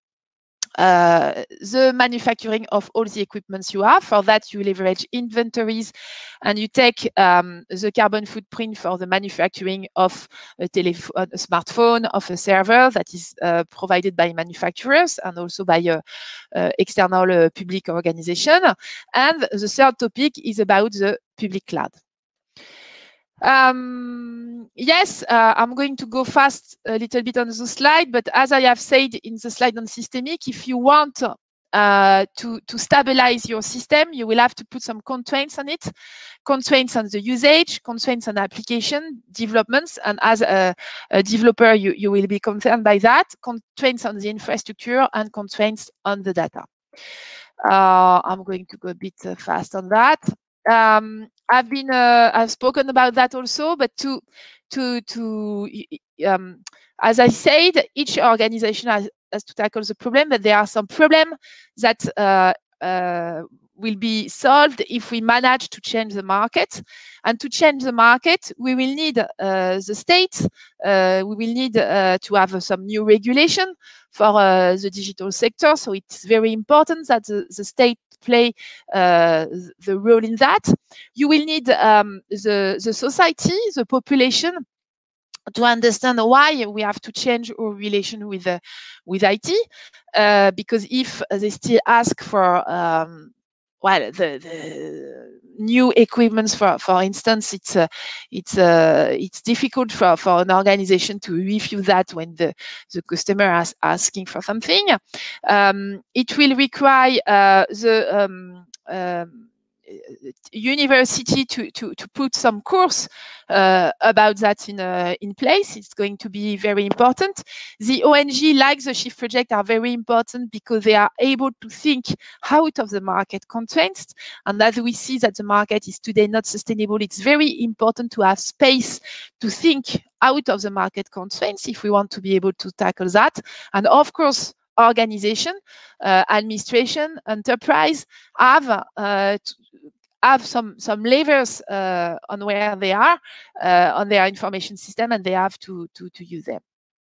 Uh, the manufacturing of all the equipments you have. For that, you leverage inventories, and you take um, the carbon footprint for the manufacturing of a, a smartphone, of a server that is uh, provided by manufacturers and also by a, a external uh, public organization. And the third topic is about the public cloud. Um, yes, uh, I'm going to go fast a little bit on the slide, but as I have said in the slide on systemic, if you want uh, to, to stabilize your system, you will have to put some constraints on it, constraints on the usage, constraints on application developments, and as a, a developer, you, you will be concerned by that, constraints on the infrastructure and constraints on the data. Uh, I'm going to go a bit uh, fast on that. Um, I've been uh, I've spoken about that also, but to to to um, as I said, each organization has, has to tackle the problem, but there are some problems that uh, uh, will be solved if we manage to change the market. And to change the market, we will need uh, the state, uh, we will need uh, to have uh, some new regulation for uh, the digital sector. So it's very important that the, the state play uh, the role in that. You will need um, the, the society, the population, to understand why we have to change our relation with uh, with I T, uh, because if they still ask for um, well the, the new equipments, for for instance, it's uh, it's uh, it's difficult for, for an organization to refuse that when the the customer is asking for something. Um, it will require uh, the um, um, university to, to, to put some course uh, about that in, uh, in place. It's going to be very important. The O N G, like the Shift Project, are very important because they are able to think out of the market constraints. And as we see that the market is today not sustainable, it's very important to have space to think out of the market constraints if we want to be able to tackle that. And of course, organization, uh, administration, enterprise have uh, to have some some levers uh, on where they are uh, on their information system, and they have to to, to use them.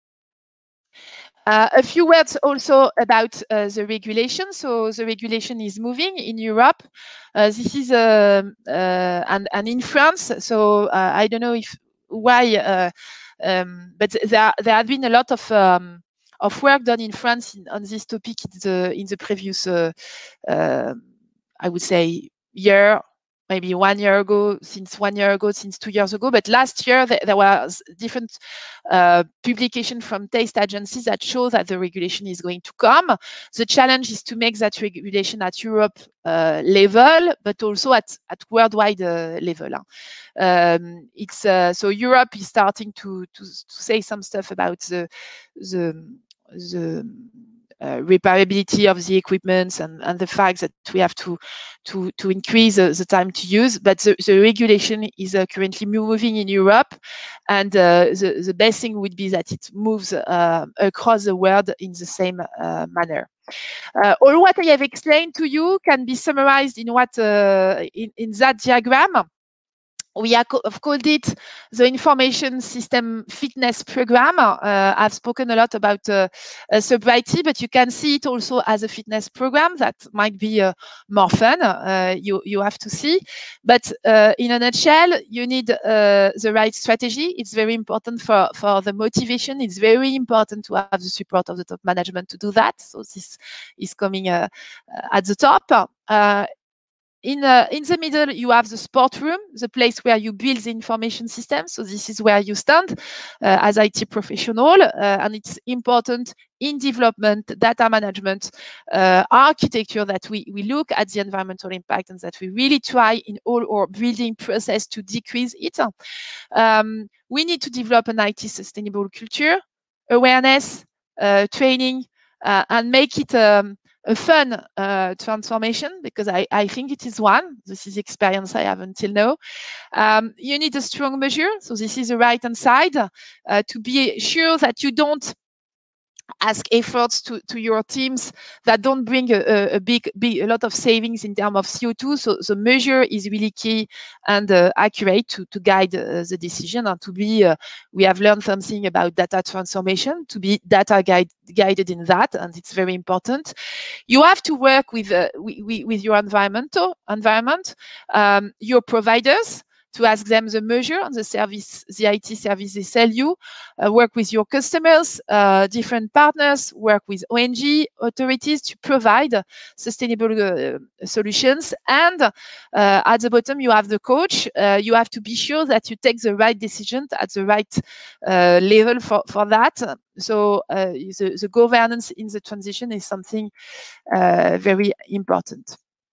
Uh, a few words also about uh, the regulation. So the regulation is moving in Europe. Uh, this is uh, uh, and and in France. So uh, I don't know if why, uh, um, but there there have been a lot of um, of work done in France in, on this topic in the in the previous, uh, uh, I would say, year, maybe one year ago, since one year ago, since two years ago. But last year there, there was different uh, publication from taste agencies that show that the regulation is going to come. The challenge is to make that regulation at Europe uh, level, but also at at worldwide uh, level. Um, it's uh, so Europe is starting to, to to say some stuff about the the the uh, repairability of the equipment, and, and the fact that we have to to to increase uh, the time to use. But the, the regulation is uh, currently moving in Europe, and uh, the the best thing would be that it moves uh, across the world in the same uh, manner. Uh, all what I have explained to you can be summarized in what uh, in, in that diagram. We have called it the Information System Fitness Program. Uh, I've spoken a lot about uh, uh, sobriety, but you can see it also as a fitness program that might be uh, more fun. Uh, you, you have to see. But uh, in a nutshell, you need uh, the right strategy. It's very important for, for the motivation. It's very important to have the support of the top management to do that. So this is coming uh, at the top. Uh, In, uh, in the middle, you have the sport room, the place where you build the information system. So this is where you stand uh, as I T professional, uh, and it's important in development, data management, uh, architecture, that we, we look at the environmental impact and that we really try in all our building process to decrease it. Um, we need to develop an I T sustainable culture, awareness, uh, training, uh, and make it um, a fun uh, transformation, because I, I think it is one. This is experience I have until now. Um, you need a strong measure. So this is the right-hand side uh, to be sure that you don't ask efforts to, to your teams that don't bring a, a big, big, a lot of savings in terms of C O two. So the measure is really key and uh, accurate to, to guide uh, the decision, and to be, uh, we have learned something about data transformation, to be data guide, guided in that, and it's very important. You have to work with, uh, with, with your environmental environment, um, your providers, to ask them the measure on the service, the I T service they sell you, uh, work with your customers, uh, different partners, work with O N G authorities to provide sustainable uh, solutions. And uh, at the bottom, you have the coach. Uh, you have to be sure that you take the right decision at the right uh, level for, for that. So uh, the, the governance in the transition is something uh, very important.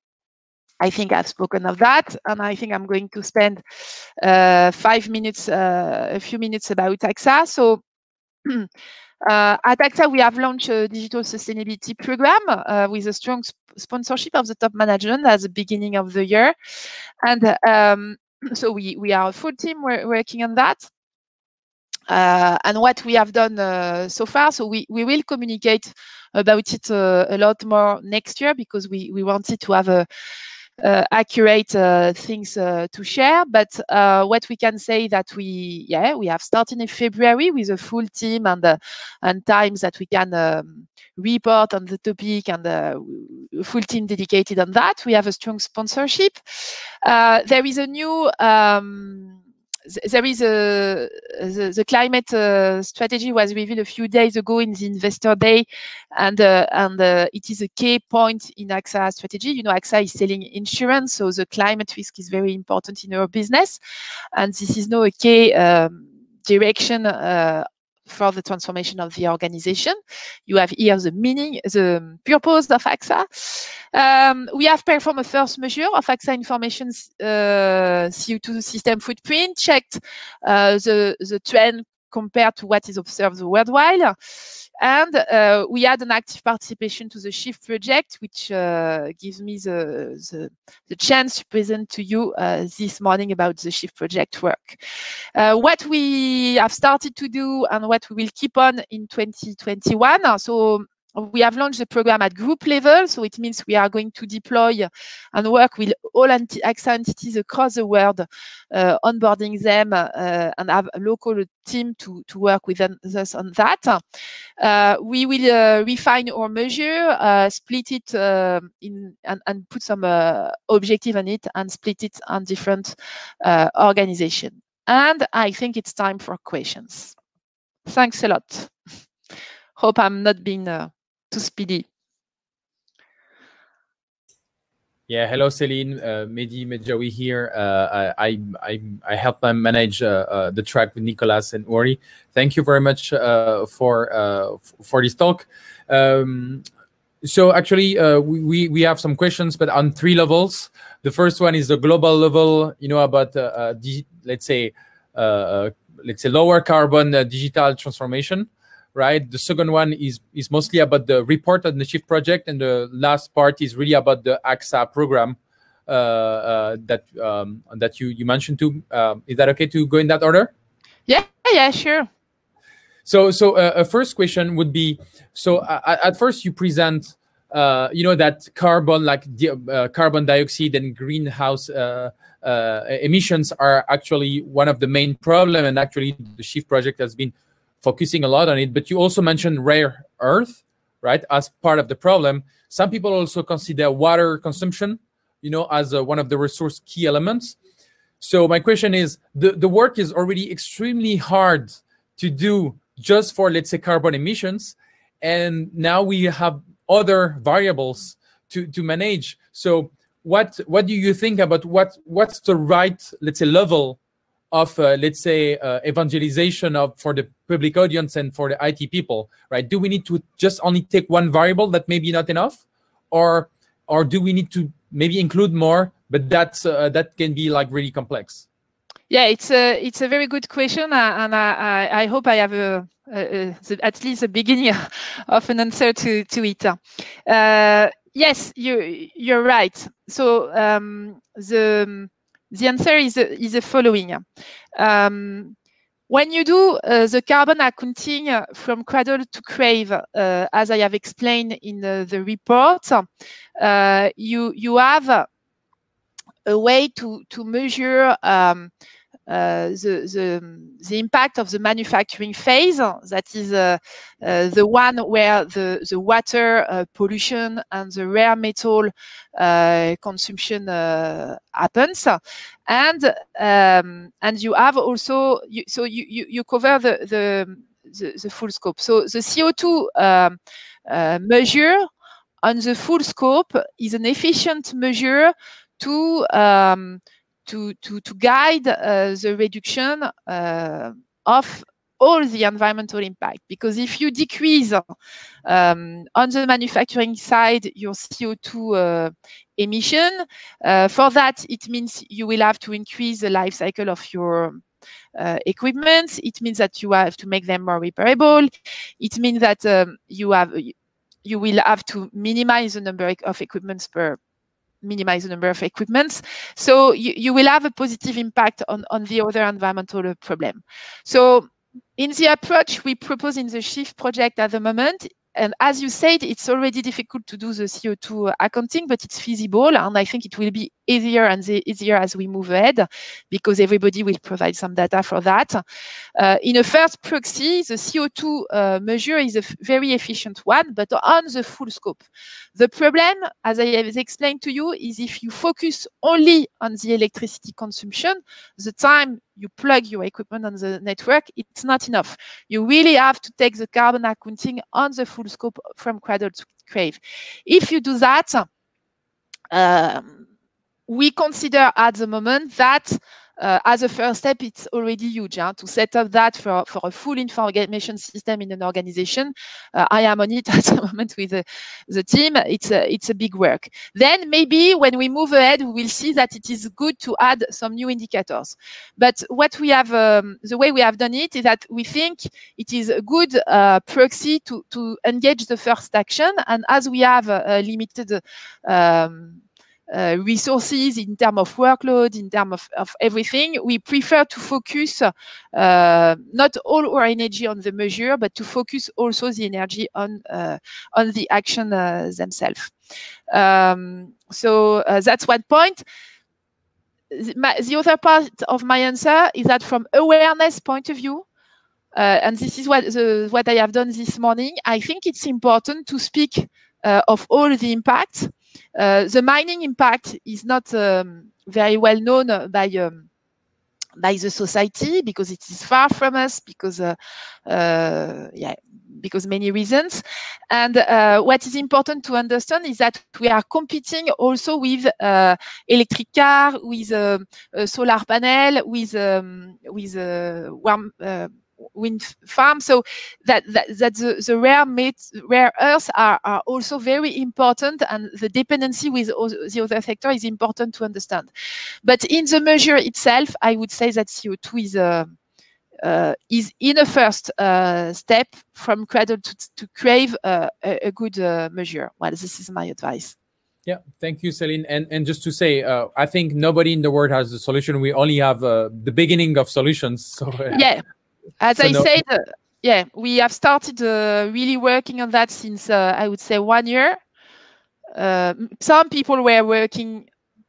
I think I've spoken of that, and I think I'm going to spend uh, five minutes, uh, a few minutes about AXA. So uh, at AXA, we have launched a digital sustainability program uh, with a strong sp sponsorship of the top management at the beginning of the year. And um, so we, we are a full team working on that. Uh, and what we have done uh, so far, so we, we will communicate about it uh, a lot more next year, because we, we wanted to have a uh, accurate uh, things uh, to share. But uh, what we can say that we, yeah, we have started in February with a full team and uh, and times that we can um, report on the topic, and a full team dedicated on that. We have a strong sponsorship. Uh, there is a new. Um, There is a the, the climate uh, strategy was revealed a few days ago in the Investor Day, and uh, and uh, it is a key point in A X A strategy. You know, A X A is selling insurance, so the climate risk is very important in our business, and this is now a key um, direction uh, for the transformation of the organization. You have here the meaning, the purpose of A X A. Um, we have performed a first measure of A X A information uh, C O two system footprint, checked uh, the, the trend compared to what is observed worldwide. And uh, we had an active participation to the SHIFT project, which uh, gives me the, the, the chance to present to you uh, this morning about the SHIFT project work. Uh, what we have started to do and what we will keep on in twenty twenty-one. So we have launched the program at group level, so it means we are going to deploy and work with all A X A entities across the world, uh, onboarding them uh, and have a local team to, to work with us on that. Uh, we will uh, refine our measure, uh, split it uh, in and, and put some uh, objective on it and split it on different uh, organizations. And I think it's time for questions. Thanks a lot. Hope I'm not being uh, too speedy.
Yeah, hello, Céline. Uh, Mehdi Medjawi here. Uh, I, I I help manage uh, uh, the track with Nicolas and Uri. Thank you very much uh, for uh, for this talk. Um, so actually, uh, we we have some questions, but on three levels. The first one is the global level. You know, about uh, uh, let's say uh, let's say lower carbon uh, digital transformation. Right. The second one is is mostly about the report on the SHIFT project, and the last part is really about the A X A program uh, uh, that um, that you you mentioned too. Um, is that okay to go in that order?
Yeah, yeah, sure.
So so uh, a first question would be: so uh, at first you present uh, you know that carbon like the, uh, carbon dioxide and greenhouse uh, uh, emissions are actually one of the main problem, and actually the SHIFT project has been focusing a lot on it. But you also mentioned rare earth, right, as part of the problem. Some people also consider water consumption, you know, as uh, one of the resource key elements. So my question is, the, the work is already extremely hard to do just for, let's say, carbon emissions. And now we have other variables to, to manage. So what what do you think about what what's the right, let's say, level of, uh, let's say, uh, evangelization of for the public audience and for the I T people, right? Do we need to just only take one variable that may be not enough? Or or do we need to maybe include more, but that's, uh, that can be like really complex?
Yeah, it's a, it's a very good question, uh, and I, I, I hope I have a, a, a, at least a beginning of an answer to, to it. Uh, yes, you, you're right. So um, the... The answer is, is the following. Um, when you do uh, the carbon accounting from cradle to grave, uh, as I have explained in the, the report, uh, you, you have a, a way to, to measure um, uh, the, the, the impact of the manufacturing phase. That is uh, uh, the one where the, the water uh, pollution and the rare metal uh, consumption uh, happens. And um, and you have also, you, so you, you, you cover the, the, the, the full scope. So the C O two um, uh, measure on the full scope is an efficient measure to um, to, to, to guide uh, the reduction uh, of all the environmental impact. Because if you decrease um, on the manufacturing side your C O two uh, emission, uh, for that it means you will have to increase the life cycle of your uh, equipment. It means that you have to make them more repairable. It means that um, you have you will have to minimize the number of equipments per minimize the number of equipments. So you, you will have a positive impact on, on the other environmental problem. So in the approach we propose in the SHIFT project at the moment, and as you said, it's already difficult to do the C O two accounting, but it's feasible, and I think it will be easier and easier as we move ahead, because everybody will provide some data for that. Uh, in a first proxy, the C O two uh, measure is a very efficient one, but on the full scope. The problem, as I have explained to you, is if you focus only on the electricity consumption, the time you plug your equipment on the network, it's not enough. You really have to take the carbon accounting on the full scope from cradle to grave. If you do that, um, we consider at the moment that uh, as a first step, it's already huge huh, to set up that for, for a full information system in an organization. Uh, I am on it at the moment with the, the team. It's a, it's a big work. Then maybe when we move ahead, we will see that it is good to add some new indicators. But what we have, um, the way we have done it is that we think it is a good uh, proxy to, to engage the first action. And as we have a, a limited um, Uh, resources in terms of workload, in terms of, of everything, we prefer to focus uh, not all our energy on the measure, but to focus also the energy on uh, on the action uh, themselves. Um, so uh, that's one point. The, my, the other part of my answer is that from awareness point of view, uh, and this is what the, what I have done this morning, I think it's important to speak uh, of all the impacts. Uh, the mining impact is not um, very well known by um, by the society because it is far from us, because uh, uh, yeah, because many reasons. And uh, what is important to understand is that we are competing also with uh, electric car, with uh, a solar panel, with um, with uh, warm. Uh, wind farm, so that that, that the, the rare mates, rare earths are, are also very important, and the dependency with the other sector is important to understand. But in the measure itself, I would say that C O two is a uh, is in a first uh, step from cradle to, to grave uh, a, a good uh, measure. Well, this is my advice.
Yeah, thank you, Céline. And and just to say, uh, I think nobody in the world has a solution. We only have uh, the beginning of solutions. So uh,
yeah. As
so
I
no.
said, uh, yeah, we have started uh, really working on that since, uh, I would say, one year. Uh, some people were working,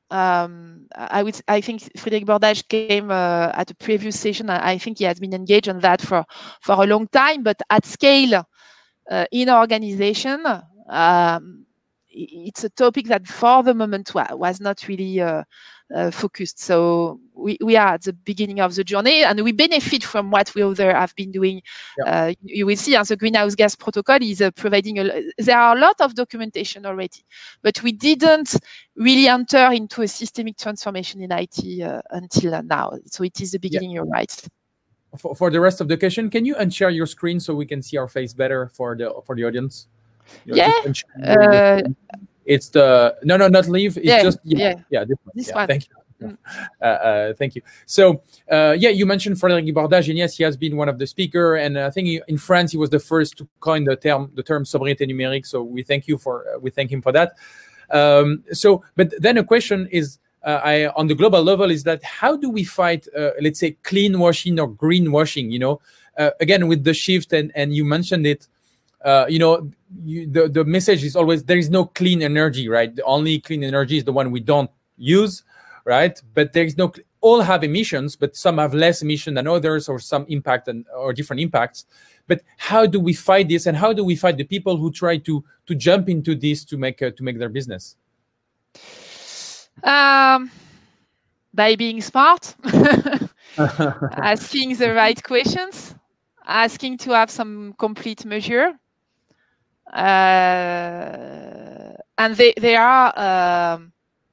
um, I would, I think Frédéric Bordage came uh, at a previous session. I think he has been engaged on that for, for a long time, but at scale uh, in our organization, um, it's a topic that for the moment was not really uh, uh, focused. So we, we are at the beginning of the journey, and we benefit from what we other have been doing. Yeah. Uh, you will see, as the greenhouse gas protocol is uh, providing, a, there are a lot of documentation already, but we didn't really enter into a systemic transformation in I T uh, until now. So it is the beginning, yeah. You're right.
For, for the rest of the question, can you unshare your screen so we can see our face better for the for the audience?
You know, yeah, uh,
it's the no, no, not leave. It's
yeah,
just yeah,
yeah,
yeah this one.
This
yeah,
one.
Thank you.
Mm.
Uh, uh, thank you. So, uh, yeah, you mentioned Frédéric Bordage, and yes, he has been one of the speakers. And I think he, in France, he was the first to coin the term the term sobriété numérique. So we thank you for uh, we thank him for that. Um, so, but then a question is, uh, I, on the global level, is that how do we fight, uh, let's say, clean washing or green washing? You know, uh, again with the shift, and and you mentioned it. Uh, you know, you, the, the message is always there is no clean energy, right? The only clean energy is the one we don't use, right? But there is no, all have emissions, but some have less emission than others, or some impact and or different impacts. But how do we fight this, and how do we fight the people who try to to jump into this to make uh, to make their business?
Um, by being smart, asking the right questions, asking to have some complete measure. Uh, and they, they are, um,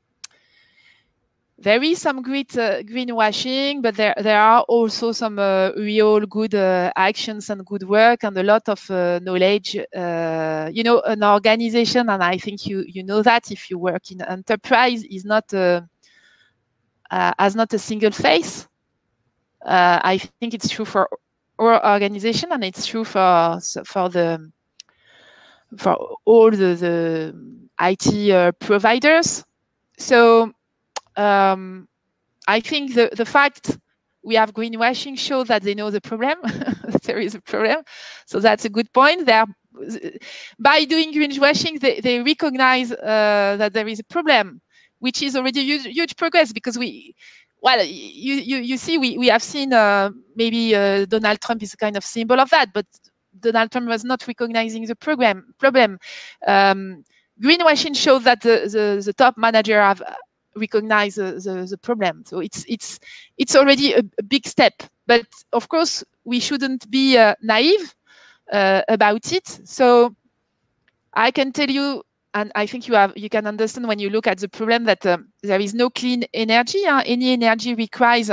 there is some great uh, greenwashing, but there, there are also some uh, real good uh, actions and good work and a lot of uh, knowledge. Uh, you know, an organization, and I think you, you know that if you work in enterprise, is not a, uh, has not a single face. Uh, I think it's true for our organization, and it's true for, for the, for all the, the I T uh, providers. So um, I think the, the fact we have greenwashing shows that they know the problem, that there is a problem. So that's a good point. There are by doing greenwashing, they, they recognize uh, that there is a problem, which is already huge, huge progress, because we, well, you you, you see, we, we have seen uh, maybe uh, Donald Trump is a kind of symbol of that, but Donald Trump was not recognizing the program problem. Um, greenwashing shows that the, the, the top manager have recognized the, the, the problem. So it's it's it's already a, a big step. But of course, we shouldn't be uh, naive uh, about it. So I can tell you, and I think you have you can understand when you look at the problem, that um, there is no clean energy. Huh? Any energy requires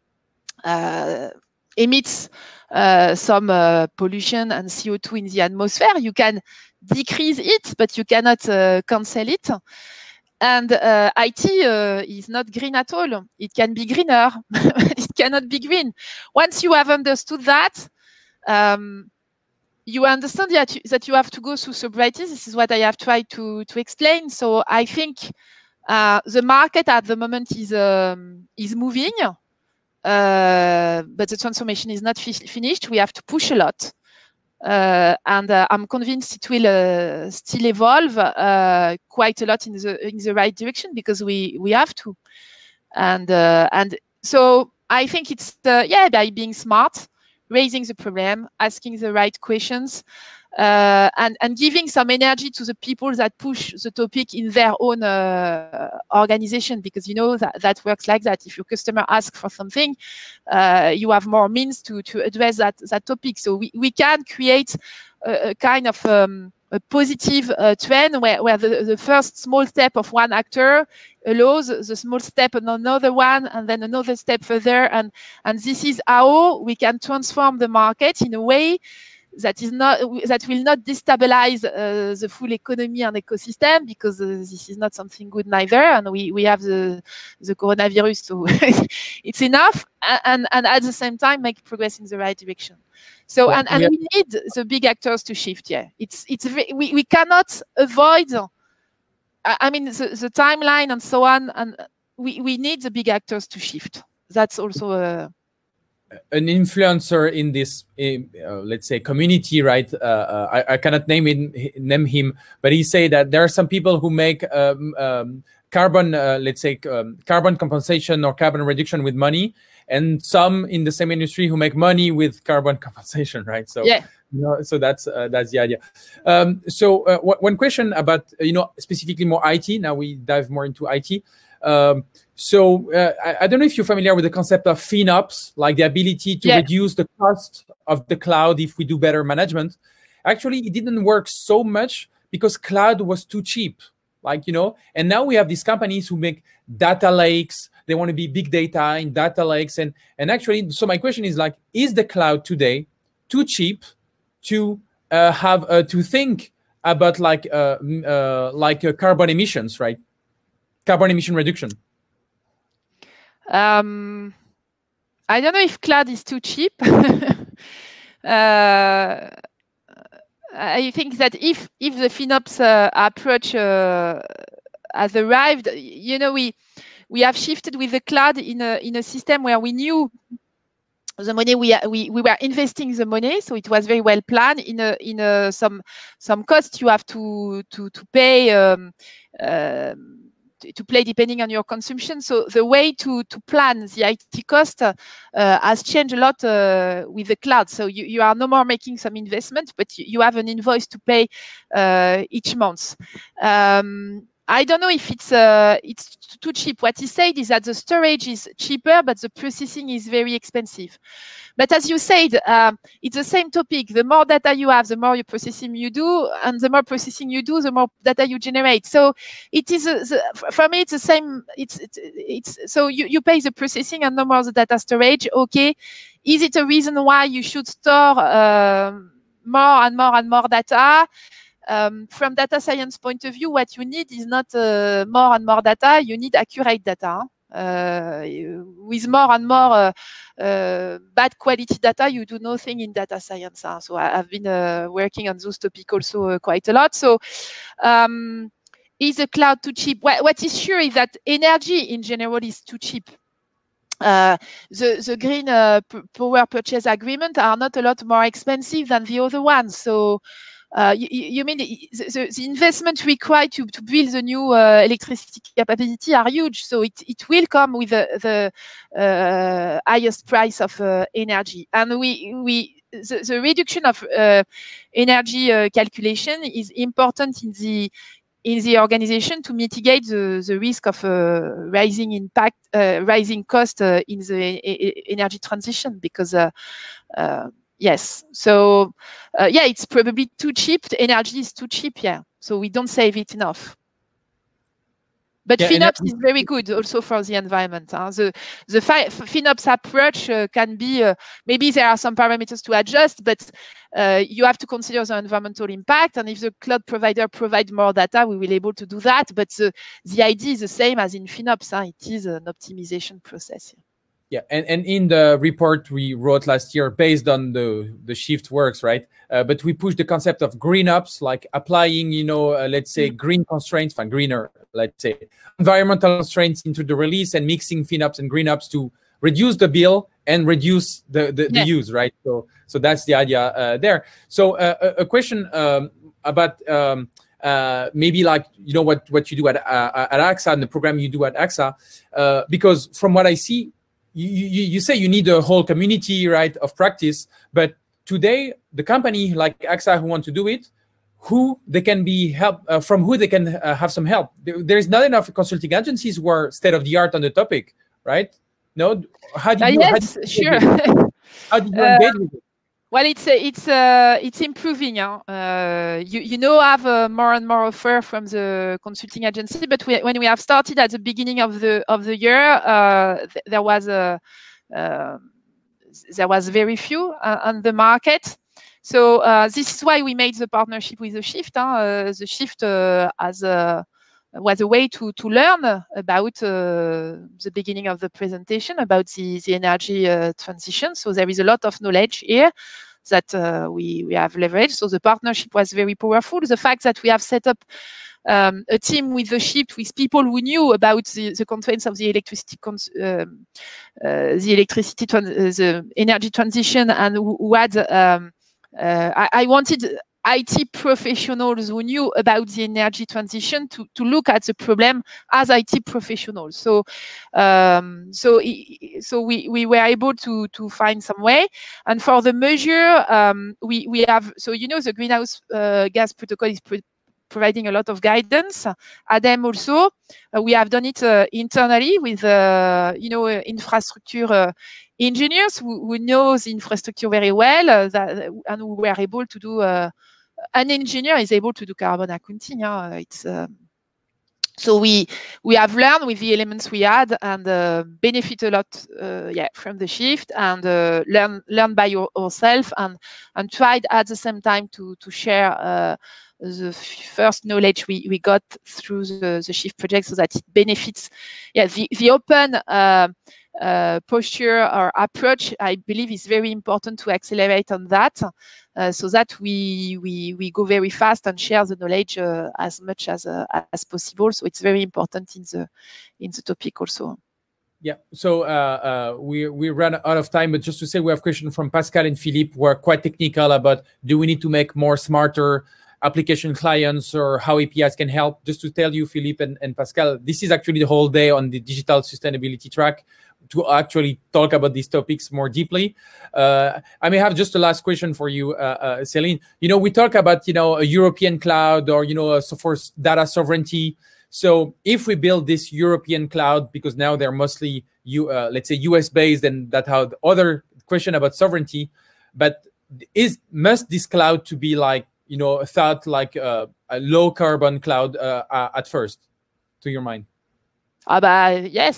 uh, emits uh, some uh, pollution and C O two in the atmosphere. You can decrease it, but you cannot uh, cancel it. And uh, I T uh, is not green at all. It can be greener, but it cannot be green. Once you have understood that, um, you understand that you, that you have to go through sobriety. This is what I have tried to, to explain. So I think uh, the market at the moment is um, is moving, uh, but the transformation is not fi finished. We have to push a lot. Uh, and uh, I'm convinced it will uh, still evolve uh, quite a lot in the in the right direction, because we we have to, and uh, and so I think it's uh, yeah, by being smart, raising the problem, asking the right questions, uh, and and giving some energy to the people that push the topic in their own uh, organization, because you know that that works like that. If your customer asks for something, uh, you have more means to to address that that topic. So we we can create a, a kind of um, a positive uh, trend where where the, the first small step of one actor allows the small step on another one, and then another step further, and and this is how we can transform the market in a way that is not that will not destabilize uh, the full economy and ecosystem, because uh, this is not something good neither, and we we have the the coronavirus, so it's enough, and and at the same time make progress in the right direction. So yeah, and and we need the big actors to shift. Yeah, it's it's we we cannot avoid. I mean the, the timeline and so on, and we we need the big actors to shift. That's also a
an influencer in this, uh, let's say, community, right? Uh, uh, I, I cannot name it, name him, but he say that there are some people who make um, um, carbon, uh, let's say, um, carbon compensation or carbon reduction with money, and some in the same industry who make money with carbon compensation, right? So,
yeah.
You know, so that's uh, that's the idea. Um, so, uh, one question about, you know, specifically more I T. Now we dive more into I T. Um, so uh, I, I don't know if you're familiar with the concept of FinOps, like the ability to yeah. reduce the cost of the cloud if we do better management. Actually, it didn't work so much because cloud was too cheap, like, you know, and now we have these companies who make data lakes. They want to be big data in data lakes. And, and actually, so my question is like, is the cloud today too cheap to uh, have, uh, to think about like, uh, uh, like uh, carbon emissions, right? Carbon emission reduction.
Um, I don't know if cloud is too cheap. uh, I think that if if the FinOps uh, approach uh, has arrived, you know, we we have shifted with the cloud in a in a system where we knew the money we we we were investing the money, so it was very well planned. In a in a some some costs you have to to to pay. Um, uh, to play depending on your consumption. So the way to, to plan the I T cost uh, uh, has changed a lot uh, with the cloud. So you, you are no more making some investment, but you, you have an invoice to pay uh, each month. Um, I don't know if it's uh, it's too cheap. What he said is that the storage is cheaper, but the processing is very expensive. But as you said, uh, it's the same topic. The more data you have, the more you processing you do, and the more processing you do, the more data you generate. So it is a, the, for me, it's the same. It's it's, it's so you, you pay the processing and no more the data storage. Okay, is it a reason why you should store uh, more and more and more data? Um, from data science point of view, what you need is not uh, more and more data. You need accurate data. Uh, with more and more uh, uh, bad quality data, you do nothing in data science. Huh? So I, I've been uh, working on those topics also uh, quite a lot. So um, is the cloud too cheap? What, what is sure is that energy in general is too cheap. Uh, the, the green uh, power purchase agreement are not a lot more expensive than the other ones. So uh, you, you mean the, the, the investment required to, to build the new uh, electricity capability are huge. So it, it will come with the, the uh, highest price of uh, energy. And we, we the, the reduction of uh, energy uh, calculation is important in the in the organization to mitigate the, the risk of uh, rising impact, uh, rising cost uh, in the e energy transition, because uh, uh, yes, so uh, yeah, it's probably too cheap. The energy is too cheap, yeah. So we don't save it enough. But
yeah,
FinOps is very good also for the environment. Huh? The the FinOps approach uh, can be, uh, maybe there are some parameters to adjust, but uh, you have to consider the environmental impact. And if the cloud provider provides more data, we will be able to do that. But the, the idea is the same as in FinOps. Huh? It is an optimization process.
Yeah, and, and in the report we wrote last year, based on the, the shift works, right? Uh, but we pushed the concept of green ops, like applying, you know, uh, let's say mm-hmm. green constraints, and greener, let's say, environmental constraints into the release, and mixing FinOps and green ops to reduce the bill and reduce the, the, yeah. the use, right? So so that's the idea uh, there. So uh, a, a question um, about um, uh, maybe like, you know, what, what you do at, uh, at AXA and the program you do at AXA, uh, because from what I see, You, you, you say you need a whole community, right, of practice, but today the company like AXA who want to do it, who they can be help uh, from who they can uh, have some help. There, there's not enough consulting agencies who are state of the art on the topic, right? No, how do you?
Uh, yes,
how do you
sure.
How do you engage uh, with it?
Well, it's uh, it's uh, it's improving. Huh? Uh, you you know have uh, more and more offer from the consulting agency, but we, when we have started at the beginning of the of the year, uh, th there was a uh, there was very few uh, on the market. So uh, this is why we made the partnership with the Shift. Huh? Uh, the Shift uh, as a was a way to to learn about uh, the beginning of the presentation about the the energy uh, transition. So there is a lot of knowledge here that uh, we we have leveraged. So the partnership was very powerful. The fact that we have set up um, a team with the Shift, with people who knew about the, the constraints of the electricity cons um, uh, the electricity uh, the energy transition, and who, who had um, uh, I, I wanted I T professionals who knew about the energy transition to, to look at the problem as I T professionals. So, um, so, so we, we were able to, to find some way. And for the measure, um, we, we have, so, you know, the greenhouse uh, gas protocol is pro providing a lot of guidance. ADEME also, uh, we have done it uh, internally with, uh, you know, uh, infrastructure uh, engineers who, who know the infrastructure very well, uh, that, and who were able to do uh, an engineer is able to do carbon accounting. Huh? It's um, so we we have learned with the elements we had, and uh, benefit a lot, uh, yeah, from the Shift, and uh, learn learn by your, ourselves, and and tried at the same time to to share uh, the first knowledge we we got through the, the Shift project, so that it benefits. Yeah, the the open. Uh, Uh, posture or approach, I believe, is very important to accelerate on that, uh, so that we we we go very fast and share the knowledge uh, as much as uh, as possible. So it's very important in the in the topic also.
Yeah. So uh, uh, we we ran out of time, but just to say, we have questions from Pascal and Philippe who are quite technical about, do we need to make more smarter application clients, or how A P Is can help? Just to tell you, Philippe and, and Pascal, this is actually the whole day on the digital sustainability track to actually talk about these topics more deeply. Uh, I may have just a last question for you, uh, uh, Céline. You know, we talk about, you know, a European cloud, or, you know, uh, so for data sovereignty. So if we build this European cloud, because now they're mostly, you, uh, let's say, U S based, and that how the other question about sovereignty, but is must this cloud to be like, you know, thought like uh, a low carbon cloud uh, uh, at first, to your mind?
Ah, bah, yes.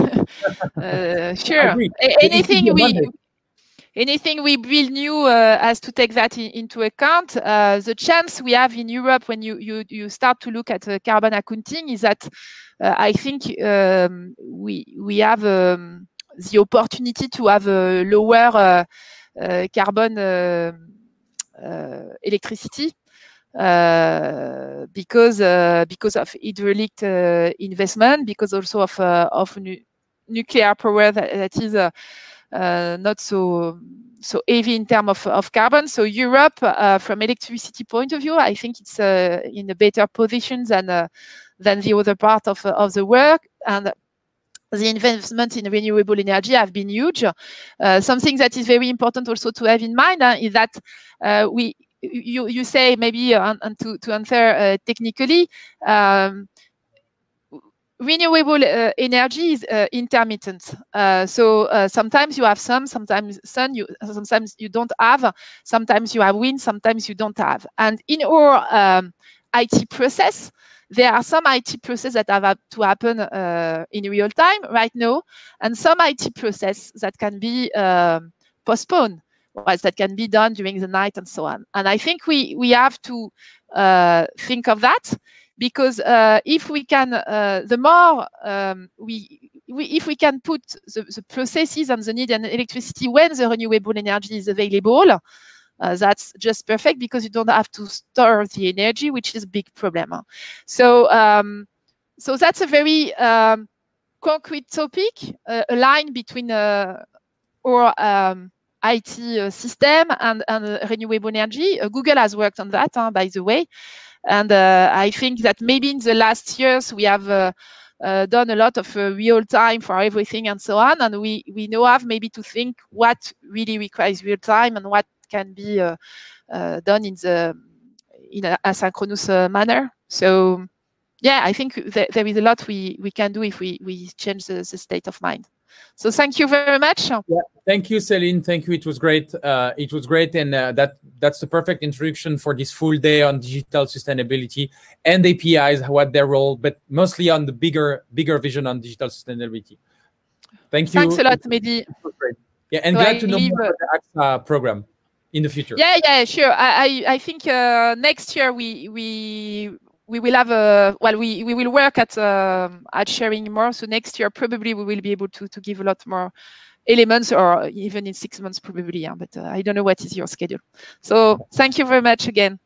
uh, sure. Anything we anything we build new uh, has to take that in, into account. Uh, the chance we have in Europe when you you you start to look at uh, carbon accounting is that uh, I think um, we we have um, the opportunity to have a lower uh, uh, carbon uh, uh, electricity. Uh, because uh, because of hydraulic uh, investment, because also of uh, of nu nuclear power that, that is uh, uh, not so so heavy in terms of, of carbon. So Europe, uh, from electricity point of view, I think it's uh, in a better position than uh, than the other part of of the world. And the investment in renewable energy have been huge. Uh, something that is very important also to have in mind uh, is that uh, we, you, you say maybe, uh, and to, to answer uh, technically, um, renewable uh, energy is uh, intermittent. Uh, so uh, sometimes you have sun, sometimes sun, you, sometimes you don't have, sometimes you have wind, sometimes you don't have. And in our um, I T process, there are some I T processes that have to happen uh, in real time right now, and some I T process that can be um, postponed, well, that can be done during the night and so on. And I think we we have to uh, think of that, because uh, if we can, uh, the more um, we, we, if we can put the, the processes and the need and electricity when the renewable energy is available, Uh, that's just perfect, because you don't have to store the energy, which is a big problem. So, um, so that's a very um, concrete topic, uh, a line between uh, our um, I T uh, system and, and uh, renewable energy. Uh, Google has worked on that, uh, by the way. And uh, I think that maybe in the last years, we have uh, uh, done a lot of uh, real time for everything and so on. And we, we now have maybe to think what really requires real time and what can be uh, uh, done in the in an asynchronous uh, manner. So yeah, I think th there is a lot we we can do if we we change the, the state of mind. So thank you very much.
Yeah, thank you, Céline. Thank you. It was great. Uh, it was great, and uh, that that's the perfect introduction for this full day on digital sustainability and A P Is, what their role, but mostly on the bigger bigger vision on digital sustainability. Thank you.
Thanks a lot, Mehdi.
Yeah, and
so
glad
I
to know
leave,
more about the AXA program in the future.
Yeah, yeah, sure. I I, I think uh, next year we we we will have a well we we will work at uh, at sharing more. So next year probably we will be able to to give a lot more elements, or even in six months probably. Yeah, but uh, I don't know what is your schedule. So thank you very much again.